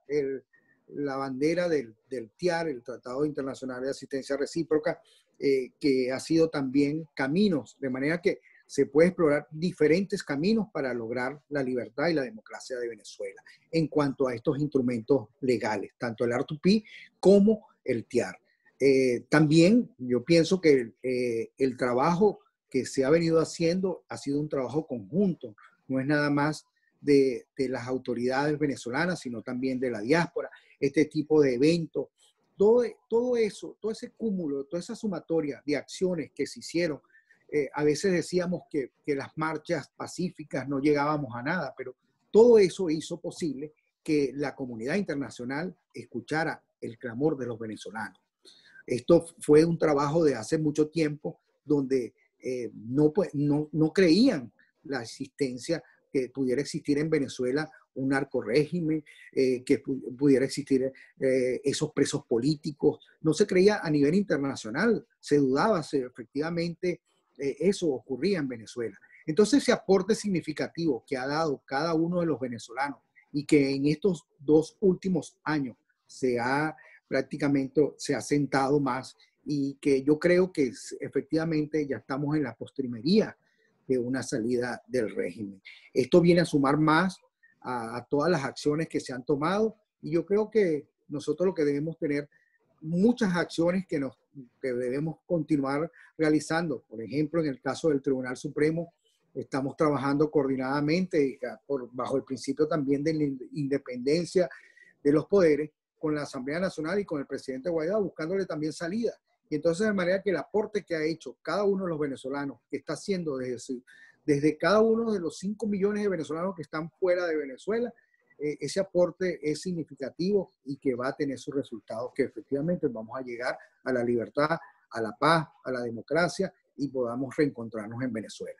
la bandera del TIAR, el Tratado Internacional de Asistencia Recíproca, que ha sido también caminos, de manera que se puede explorar diferentes caminos para lograr la libertad y la democracia de Venezuela en cuanto a estos instrumentos legales, tanto el R2P como el TIAR. También yo pienso que el trabajo que se ha venido haciendo ha sido un trabajo conjunto, no es nada más de las autoridades venezolanas, sino también de la diáspora, este tipo de eventos, todo eso, todo ese cúmulo, toda esa sumatoria de acciones que se hicieron. A veces decíamos que las marchas pacíficas no llegábamos a nada, pero todo eso hizo posible que la comunidad internacional escuchara el clamor de los venezolanos. Esto fue un trabajo de hace mucho tiempo donde no creían la existencia que pudiera existir en Venezuela un narcorrégimen, que pudiera existir esos presos políticos. No se creía a nivel internacional, se dudaba si efectivamente eso ocurría en Venezuela. Entonces, ese aporte significativo que ha dado cada uno de los venezolanos y que en estos 2 últimos años prácticamente se ha sentado más, y que yo creo que efectivamente ya estamos en la postrimería de una salida del régimen. Esto viene a sumar más a todas las acciones que se han tomado, y yo creo que nosotros lo que debemos tener muchas acciones que debemos continuar realizando. Por ejemplo, en el caso del Tribunal Supremo, estamos trabajando coordinadamente bajo el principio también de la independencia de los poderes, con la Asamblea Nacional y con el presidente Guaidó, buscándole también salida. Y entonces, de manera que el aporte que ha hecho cada uno de los venezolanos, que está haciendo desde cada uno de los 5 millones de venezolanos que están fuera de Venezuela, ese aporte es significativo y que va a tener sus resultados, que efectivamente vamos a llegar a la libertad, a la paz, a la democracia, y podamos reencontrarnos en Venezuela.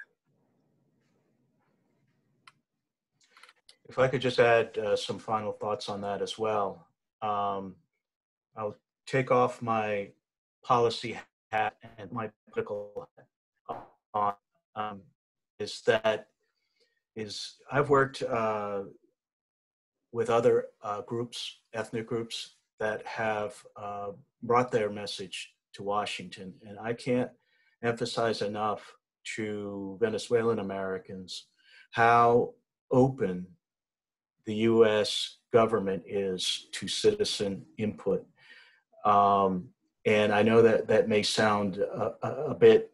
If I could just add some final thoughts on that as well. I'll take off my policy hat and my political hat on. I've worked with other groups, ethnic groups, that have brought their message to Washington. And I can't emphasize enough to Venezuelan Americans how open the US government is to citizen input. And I know that may sound a bit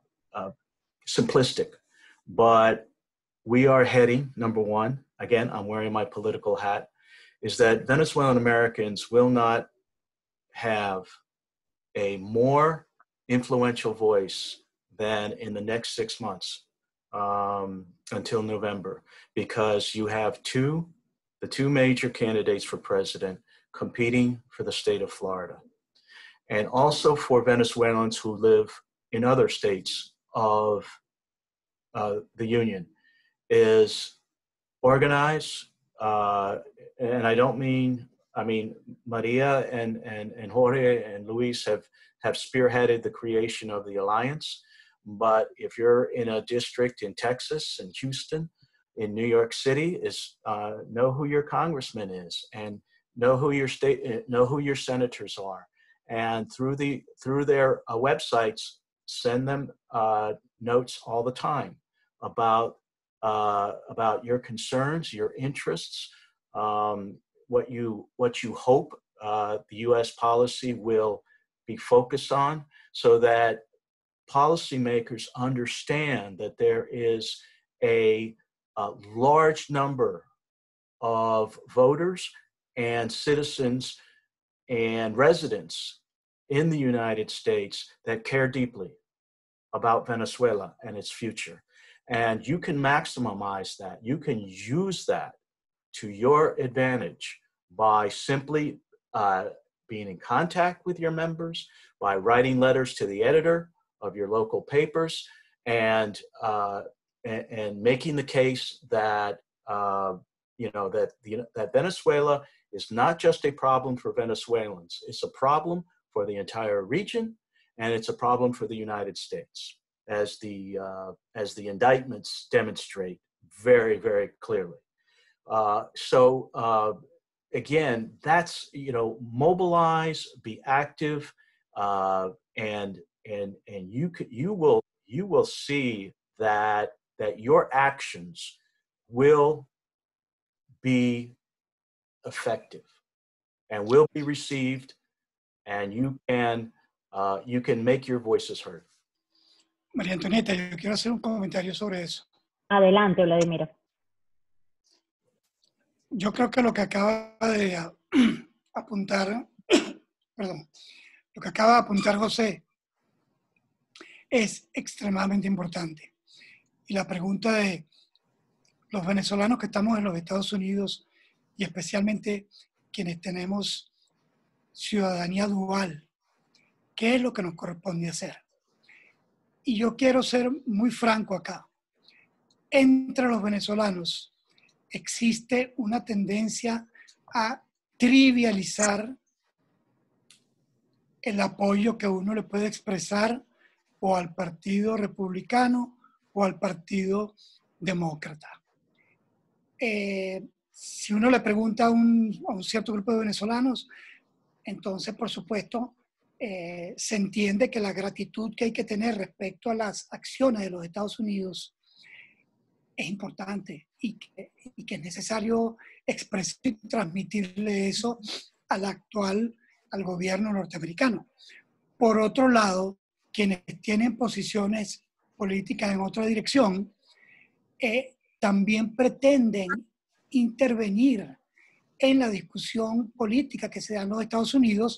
simplistic, but we are heading, number one, again, I'm wearing my political hat, is that Venezuelan Americans will not have a more influential voice than in the next 6 months until November, because you have the two major candidates for president competing for the state of Florida. And also for Venezuelans who live in other states of the Union, is organize, and I mean Maria and Jorge and Luis have spearheaded the creation of the alliance. But if you're in a district in Texas and Houston, in New York City, know who your congressman is, and know who your senators are, and through their websites, send them notes all the time about your concerns, your interests, what you hope the U.S. policy will be focused on, so that policymakers understand that there is a large number of voters and citizens and residents in the United States that care deeply about Venezuela and its future. And you can maximize that. You can use that to your advantage by simply being in contact with your members, by writing letters to the editor of your local papers, and and making the case that, that Venezuela is not just a problem for Venezuelans. It's a problem for the entire region, and it's a problem for the United States, as the indictments demonstrate very, very clearly. Again, that's, mobilize, be active, and you will see that your actions will be effective and will be received, and you can make your voices heard. María Antonieta, yo quiero hacer un comentario sobre eso. Adelante, Vladimiro. Yo creo que lo que acaba de apuntar, perdón, lo que acaba de apuntar José es extremadamente importante. Y la pregunta de los venezolanos que estamos en los Estados Unidos y especialmente quienes tenemos ciudadanía dual, ¿qué es lo que nos corresponde hacer? Y yo quiero ser muy franco acá. Entre los venezolanos existe una tendencia a trivializar el apoyo que uno le puede expresar o al Partido Republicano o al Partido Demócrata. Si uno le pregunta a un cierto grupo de venezolanos, entonces, por supuesto, se entiende que la gratitud que hay que tener respecto a las acciones de los Estados Unidos es importante y que es necesario expresar y transmitirle eso al gobierno norteamericano. Por otro lado, quienes tienen posiciones políticas en otra dirección también pretenden intervenir en la discusión política que se da en los Estados Unidos,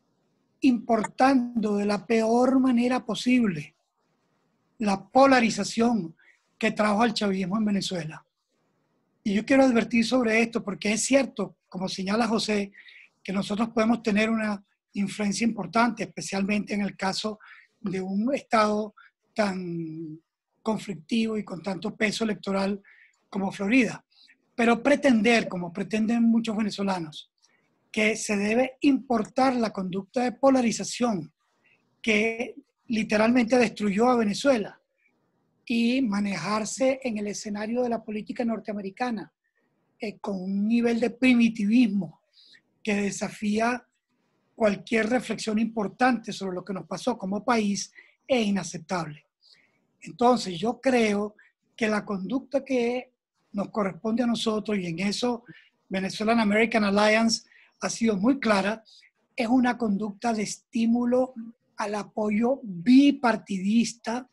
importando de la peor manera posible la polarización que trajo el chavismo en Venezuela. Y yo quiero advertir sobre esto porque es cierto, como señala José, que nosotros podemos tener una influencia importante, especialmente en el caso de un estado tan conflictivo y con tanto peso electoral como Florida. Pero pretender, como pretenden muchos venezolanos, que se debe importar la conducta de polarización que literalmente destruyó a Venezuela y manejarse en el escenario de la política norteamericana con un nivel de primitivismo que desafía cualquier reflexión importante sobre lo que nos pasó como país es inaceptable. Entonces yo creo que la conducta que nos corresponde a nosotros, y en eso Venezuelan American Alliance ha sido muy clara, es una conducta de estímulo al apoyo bipartidista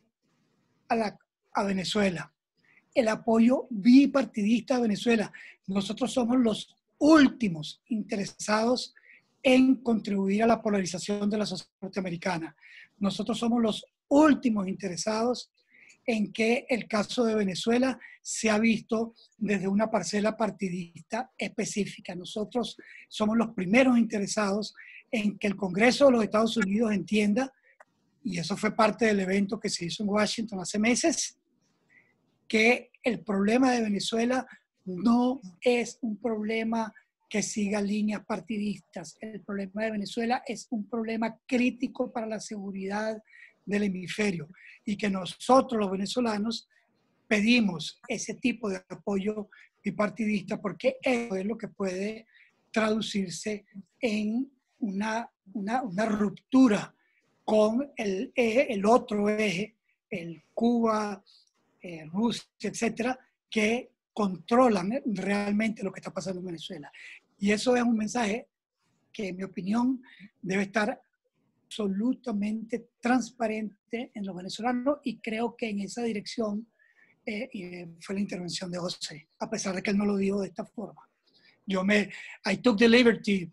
a Venezuela. El apoyo bipartidista a Venezuela. Nosotros somos los últimos interesados en contribuir a la polarización de la sociedad norteamericana. Nosotros somos los últimos interesados en que el caso de Venezuela se ha visto desde una parcela partidista específica. Nosotros somos los primeros interesados en que el Congreso de los Estados Unidos entienda, y eso fue parte del evento que se hizo en Washington hace meses, que el problema de Venezuela no es un problema que siga líneas partidistas. El problema de Venezuela es un problema crítico para la seguridad del hemisferio y que nosotros los venezolanos pedimos ese tipo de apoyo bipartidista porque eso es lo que puede traducirse en una ruptura con el otro eje, el Cuba, Rusia, etcétera, que controlan realmente lo que está pasando en Venezuela. Y eso es un mensaje que, en mi opinión, debe estar absolutamente transparente en los venezolanos y creo que en esa dirección fue la intervención de José, a pesar de que él no lo dijo de esta forma. I took the liberty,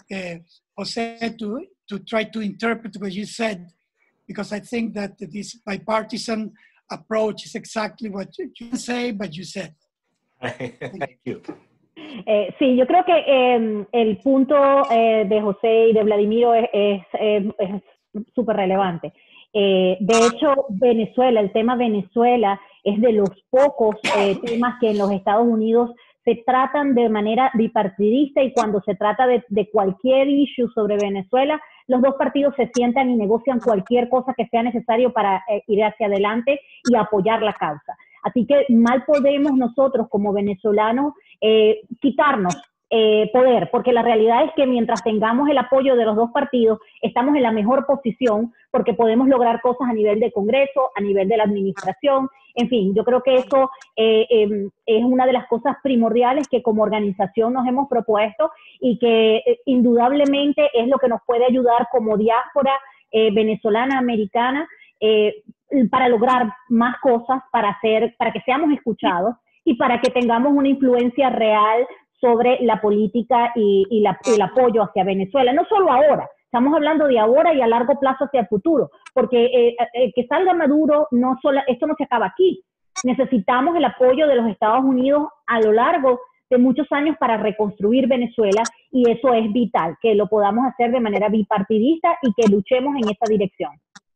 José, to try to interpret what you said, because I think that this bipartisan approach is exactly what you didn't say, but you said. Thank you. Sí, yo creo que el punto de José y de Vladimiro es súper relevante. De hecho, Venezuela, el tema Venezuela es de los pocos temas que en los Estados Unidos se tratan de manera bipartidista, y cuando se trata de cualquier issue sobre Venezuela, los dos partidos se sientan y negocian cualquier cosa que sea necesario para ir hacia adelante y apoyar la causa. Así que mal podemos nosotros como venezolanos quitarnos poder, porque la realidad es que mientras tengamos el apoyo de los dos partidos, estamos en la mejor posición porque podemos lograr cosas a nivel de Congreso, a nivel de la administración. En fin, yo creo que eso es una de las cosas primordiales que como organización nos hemos propuesto, y que indudablemente es lo que nos puede ayudar como diáspora venezolana, americana, para lograr más cosas, para que seamos escuchados y para que tengamos una influencia real sobre la política y el apoyo hacia Venezuela. No solo ahora, estamos hablando de ahora y a largo plazo hacia el futuro, porque que salga Maduro, esto no se acaba aquí. Necesitamos el apoyo de los Estados Unidos a lo largo de muchos años para reconstruir Venezuela, y eso es vital, que lo podamos hacer de manera bipartidista y que luchemos en esa dirección.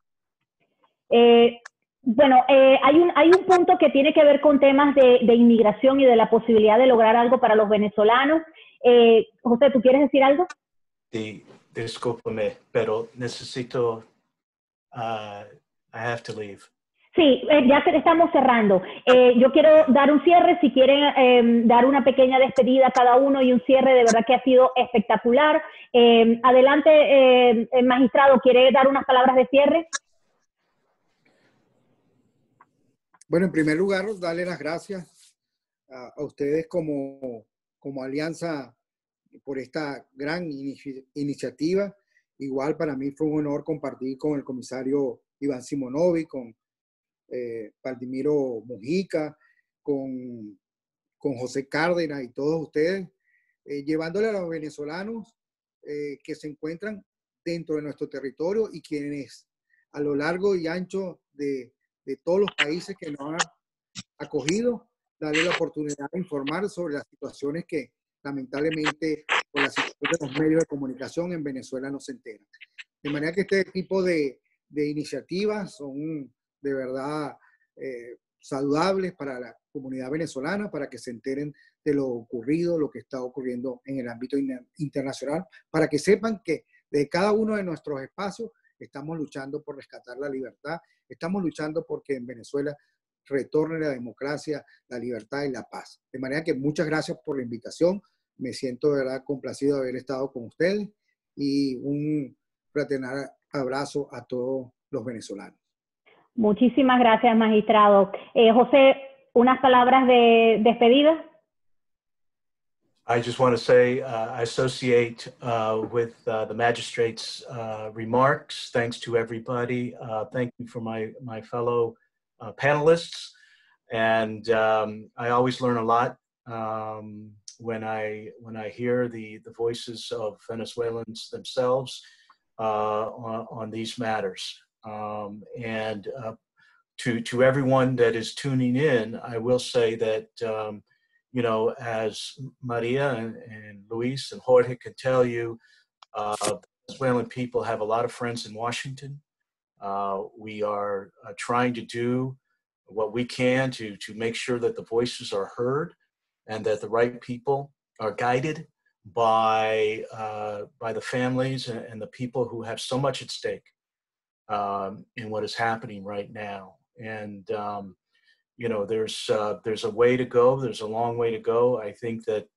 Bueno, hay un punto que tiene que ver con temas de inmigración y de la posibilidad de lograr algo para los venezolanos. José, ¿tú quieres decir algo? Sí, discúlpame, pero necesito, I have to leave. Sí, ya que estamos cerrando. Yo quiero dar un cierre, si quieren dar una pequeña despedida cada uno y un cierre, de verdad que ha sido espectacular. Adelante, magistrado, ¿quiere dar unas palabras de cierre? Bueno, en primer lugar, darle las gracias a ustedes como alianza por esta gran iniciativa. Igual para mí fue un honor compartir con el comisario Iván Simonovic, con Valdimiro Mujica, con José Cárdenas y todos ustedes, llevándole a los venezolanos que se encuentran dentro de nuestro territorio y quienes a lo largo y ancho de todos los países que nos han acogido, darle la oportunidad de informar sobre las situaciones que lamentablemente por la situación de los medios de comunicación en Venezuela no se enteran. De manera que este tipo de iniciativas son de verdad saludables para la comunidad venezolana, para que se enteren de lo ocurrido, lo que está ocurriendo en el ámbito internacional, para que sepan que de cada uno de nuestros espacios estamos luchando por rescatar la libertad, estamos luchando porque en Venezuela retorne la democracia, la libertad y la paz. De manera que muchas gracias por la invitación. Me siento de verdad complacido de haber estado con ustedes, y un fraternal abrazo a todos los venezolanos. Muchísimas gracias, magistrado. José, unas palabras de despedida. I just want to say I associate with the magistrate's remarks. Thanks to everybody. Thank you for my fellow panelists. And I always learn a lot when I hear the voices of Venezuelans themselves on these matters. And to everyone that is tuning in, I will say that you know, as Maria and Luis and Jorge can tell you, Venezuelan people have a lot of friends in Washington. We are trying to do what we can to make sure that the voices are heard and that the right people are guided by the families and the people who have so much at stake in what is happening right now. And you know, there's a way to go. There's a long way to go. I think that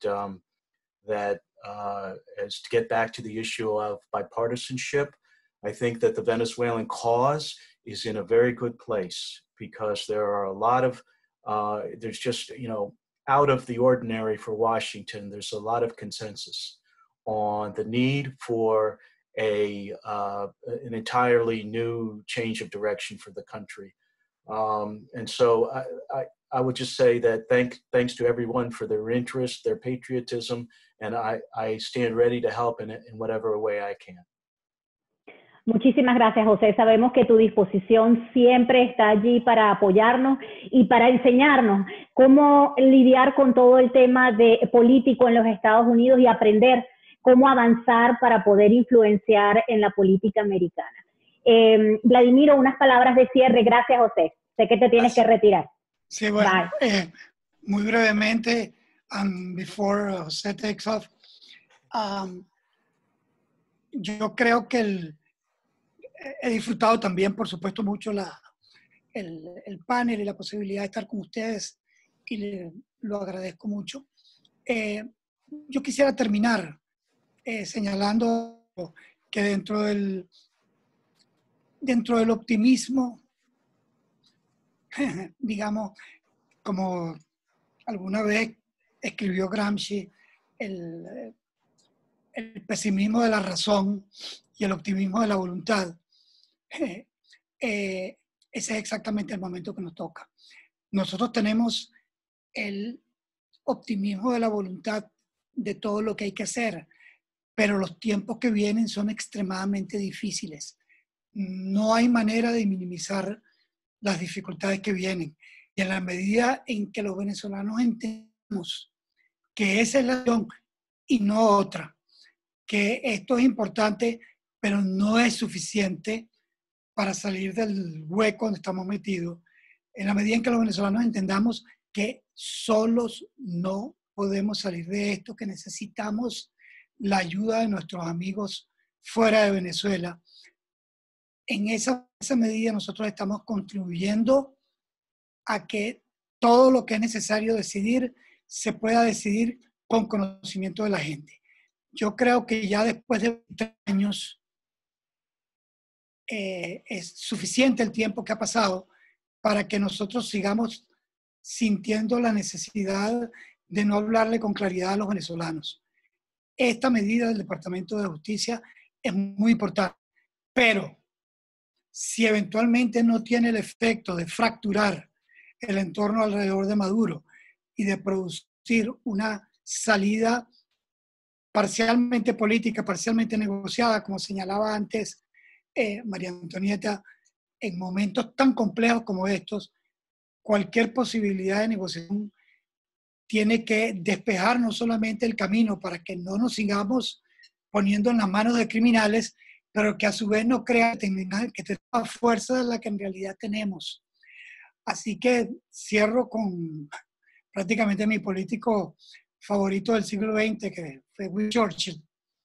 as to get back to the issue of bipartisanship, I think that the Venezuelan cause is in a very good place, because there are a lot of there's just, you know, out of the ordinary for Washington. There's a lot of consensus on the need for an entirely new change of direction for the country. And so I would just say that thanks to everyone for their interest, their patriotism, and I stand ready to help in whatever way I can. Muchísimas gracias, José. Sabemos que tu disposición siempre está allí para apoyarnos y para enseñarnos cómo lidiar con todo el tema político en los Estados Unidos y aprender cómo avanzar para poder influenciar en la política americana. Vladimiro, unas palabras de cierre. Gracias, José. Sé que te tienes que retirar. Sí, bueno, muy brevemente, before José takes off, yo creo que he disfrutado también, por supuesto, mucho el panel y la posibilidad de estar con ustedes y lo agradezco mucho. Yo quisiera terminar señalando que dentro del optimismo, digamos, como alguna vez escribió Gramsci, el pesimismo de la razón y el optimismo de la voluntad, ese es exactamente el momento que nos toca. Nosotros tenemos el optimismo de la voluntad de todo lo que hay que hacer, pero los tiempos que vienen son extremadamente difíciles. No hay manera de minimizar las dificultades que vienen. Y en la medida en que los venezolanos entendamos que esa es la acción y no otra, que esto es importante, pero no es suficiente para salir del hueco donde estamos metidos, en la medida en que los venezolanos entendamos que solos no podemos salir de esto, que necesitamos la ayuda de nuestros amigos fuera de Venezuela, en esa medida nosotros estamos contribuyendo a que todo lo que es necesario decidir se pueda decidir con conocimiento de la gente. Yo creo que ya después de 20 años es suficiente el tiempo que ha pasado para que nosotros sigamos sintiendo la necesidad de no hablarle con claridad a los venezolanos. Esta medida del Departamento de Justicia es muy importante, pero si eventualmente no tiene el efecto de fracturar el entorno alrededor de Maduro y de producir una salida parcialmente política, parcialmente negociada, como señalaba antes María Antonieta, en momentos tan complejos como estos, cualquier posibilidad de negociación tiene que despejar no solamente el camino para que no nos sigamos poniendo en las manos de criminales, pero que a su vez no crea que tenemos fuerza de la que en realidad tenemos. Así que cierro con prácticamente mi político favorito del siglo XX, que fue Winston Churchill,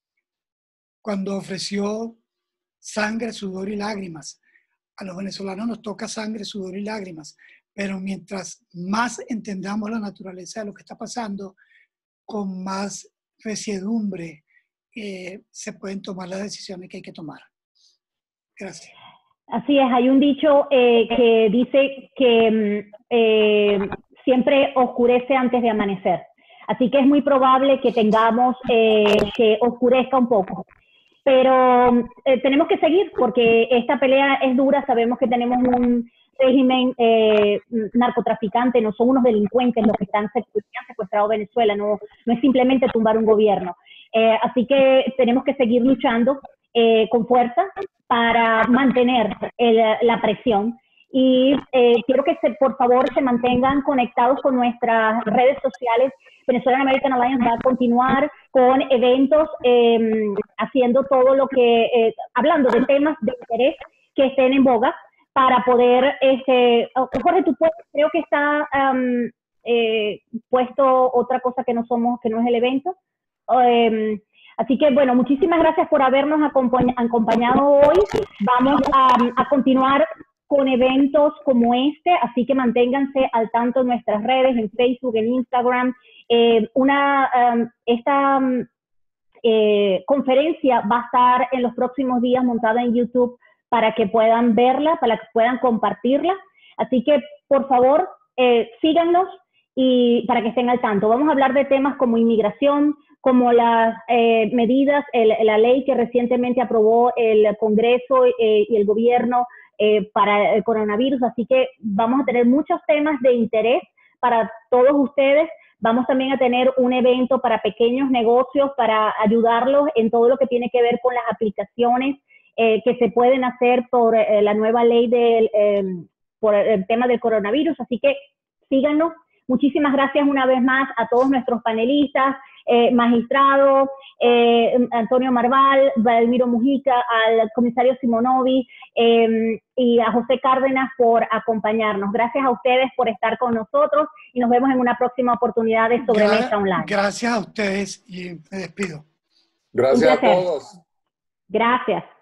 cuando ofreció sangre, sudor y lágrimas. A los venezolanos nos toca sangre, sudor y lágrimas, pero mientras más entendamos la naturaleza de lo que está pasando, con más resiedumbre se pueden tomar las decisiones que hay que tomar. Gracias. Así es, hay un dicho que dice que siempre oscurece antes de amanecer. Así que es muy probable que tengamos que oscurezca un poco. Pero tenemos que seguir porque esta pelea es dura. Sabemos que tenemos un régimen narcotraficante, no son unos delincuentes los que han secuestrado Venezuela, no es simplemente tumbar un gobierno. Así que tenemos que seguir luchando con fuerza para mantener la presión. Y quiero que por favor se mantengan conectados con nuestras redes sociales. Venezuelan American Alliance va a continuar con eventos, haciendo todo lo que, hablando de temas de interés que estén en boga para poder, Jorge, tú creo que está puesto otra cosa que no es el evento. Así que, bueno, muchísimas gracias por habernos acompañado hoy. Vamos a continuar con eventos como este, así que manténganse al tanto en nuestras redes, en Facebook, en Instagram. Esta conferencia va a estar en los próximos días montada en YouTube para que puedan verla, para que puedan compartirla. Así que, por favor, síganos y para que estén al tanto. Vamos a hablar de temas como inmigración, como las medidas, la ley que recientemente aprobó el Congreso y el gobierno para el coronavirus. Así que vamos a tener muchos temas de interés para todos ustedes. Vamos también a tener un evento para pequeños negocios para ayudarlos en todo lo que tiene que ver con las aplicaciones que se pueden hacer por la nueva ley por el tema del coronavirus. Así que síganos. Muchísimas gracias una vez más a todos nuestros panelistas, magistrado Antonio Marval, Vladimiro Mujica, al comisario Simonovi y a José Cárdenas por acompañarnos. Gracias a ustedes por estar con nosotros y nos vemos en una próxima oportunidad de Sobremesa Online. Gracias a ustedes y me despido. Gracias a todos. Gracias.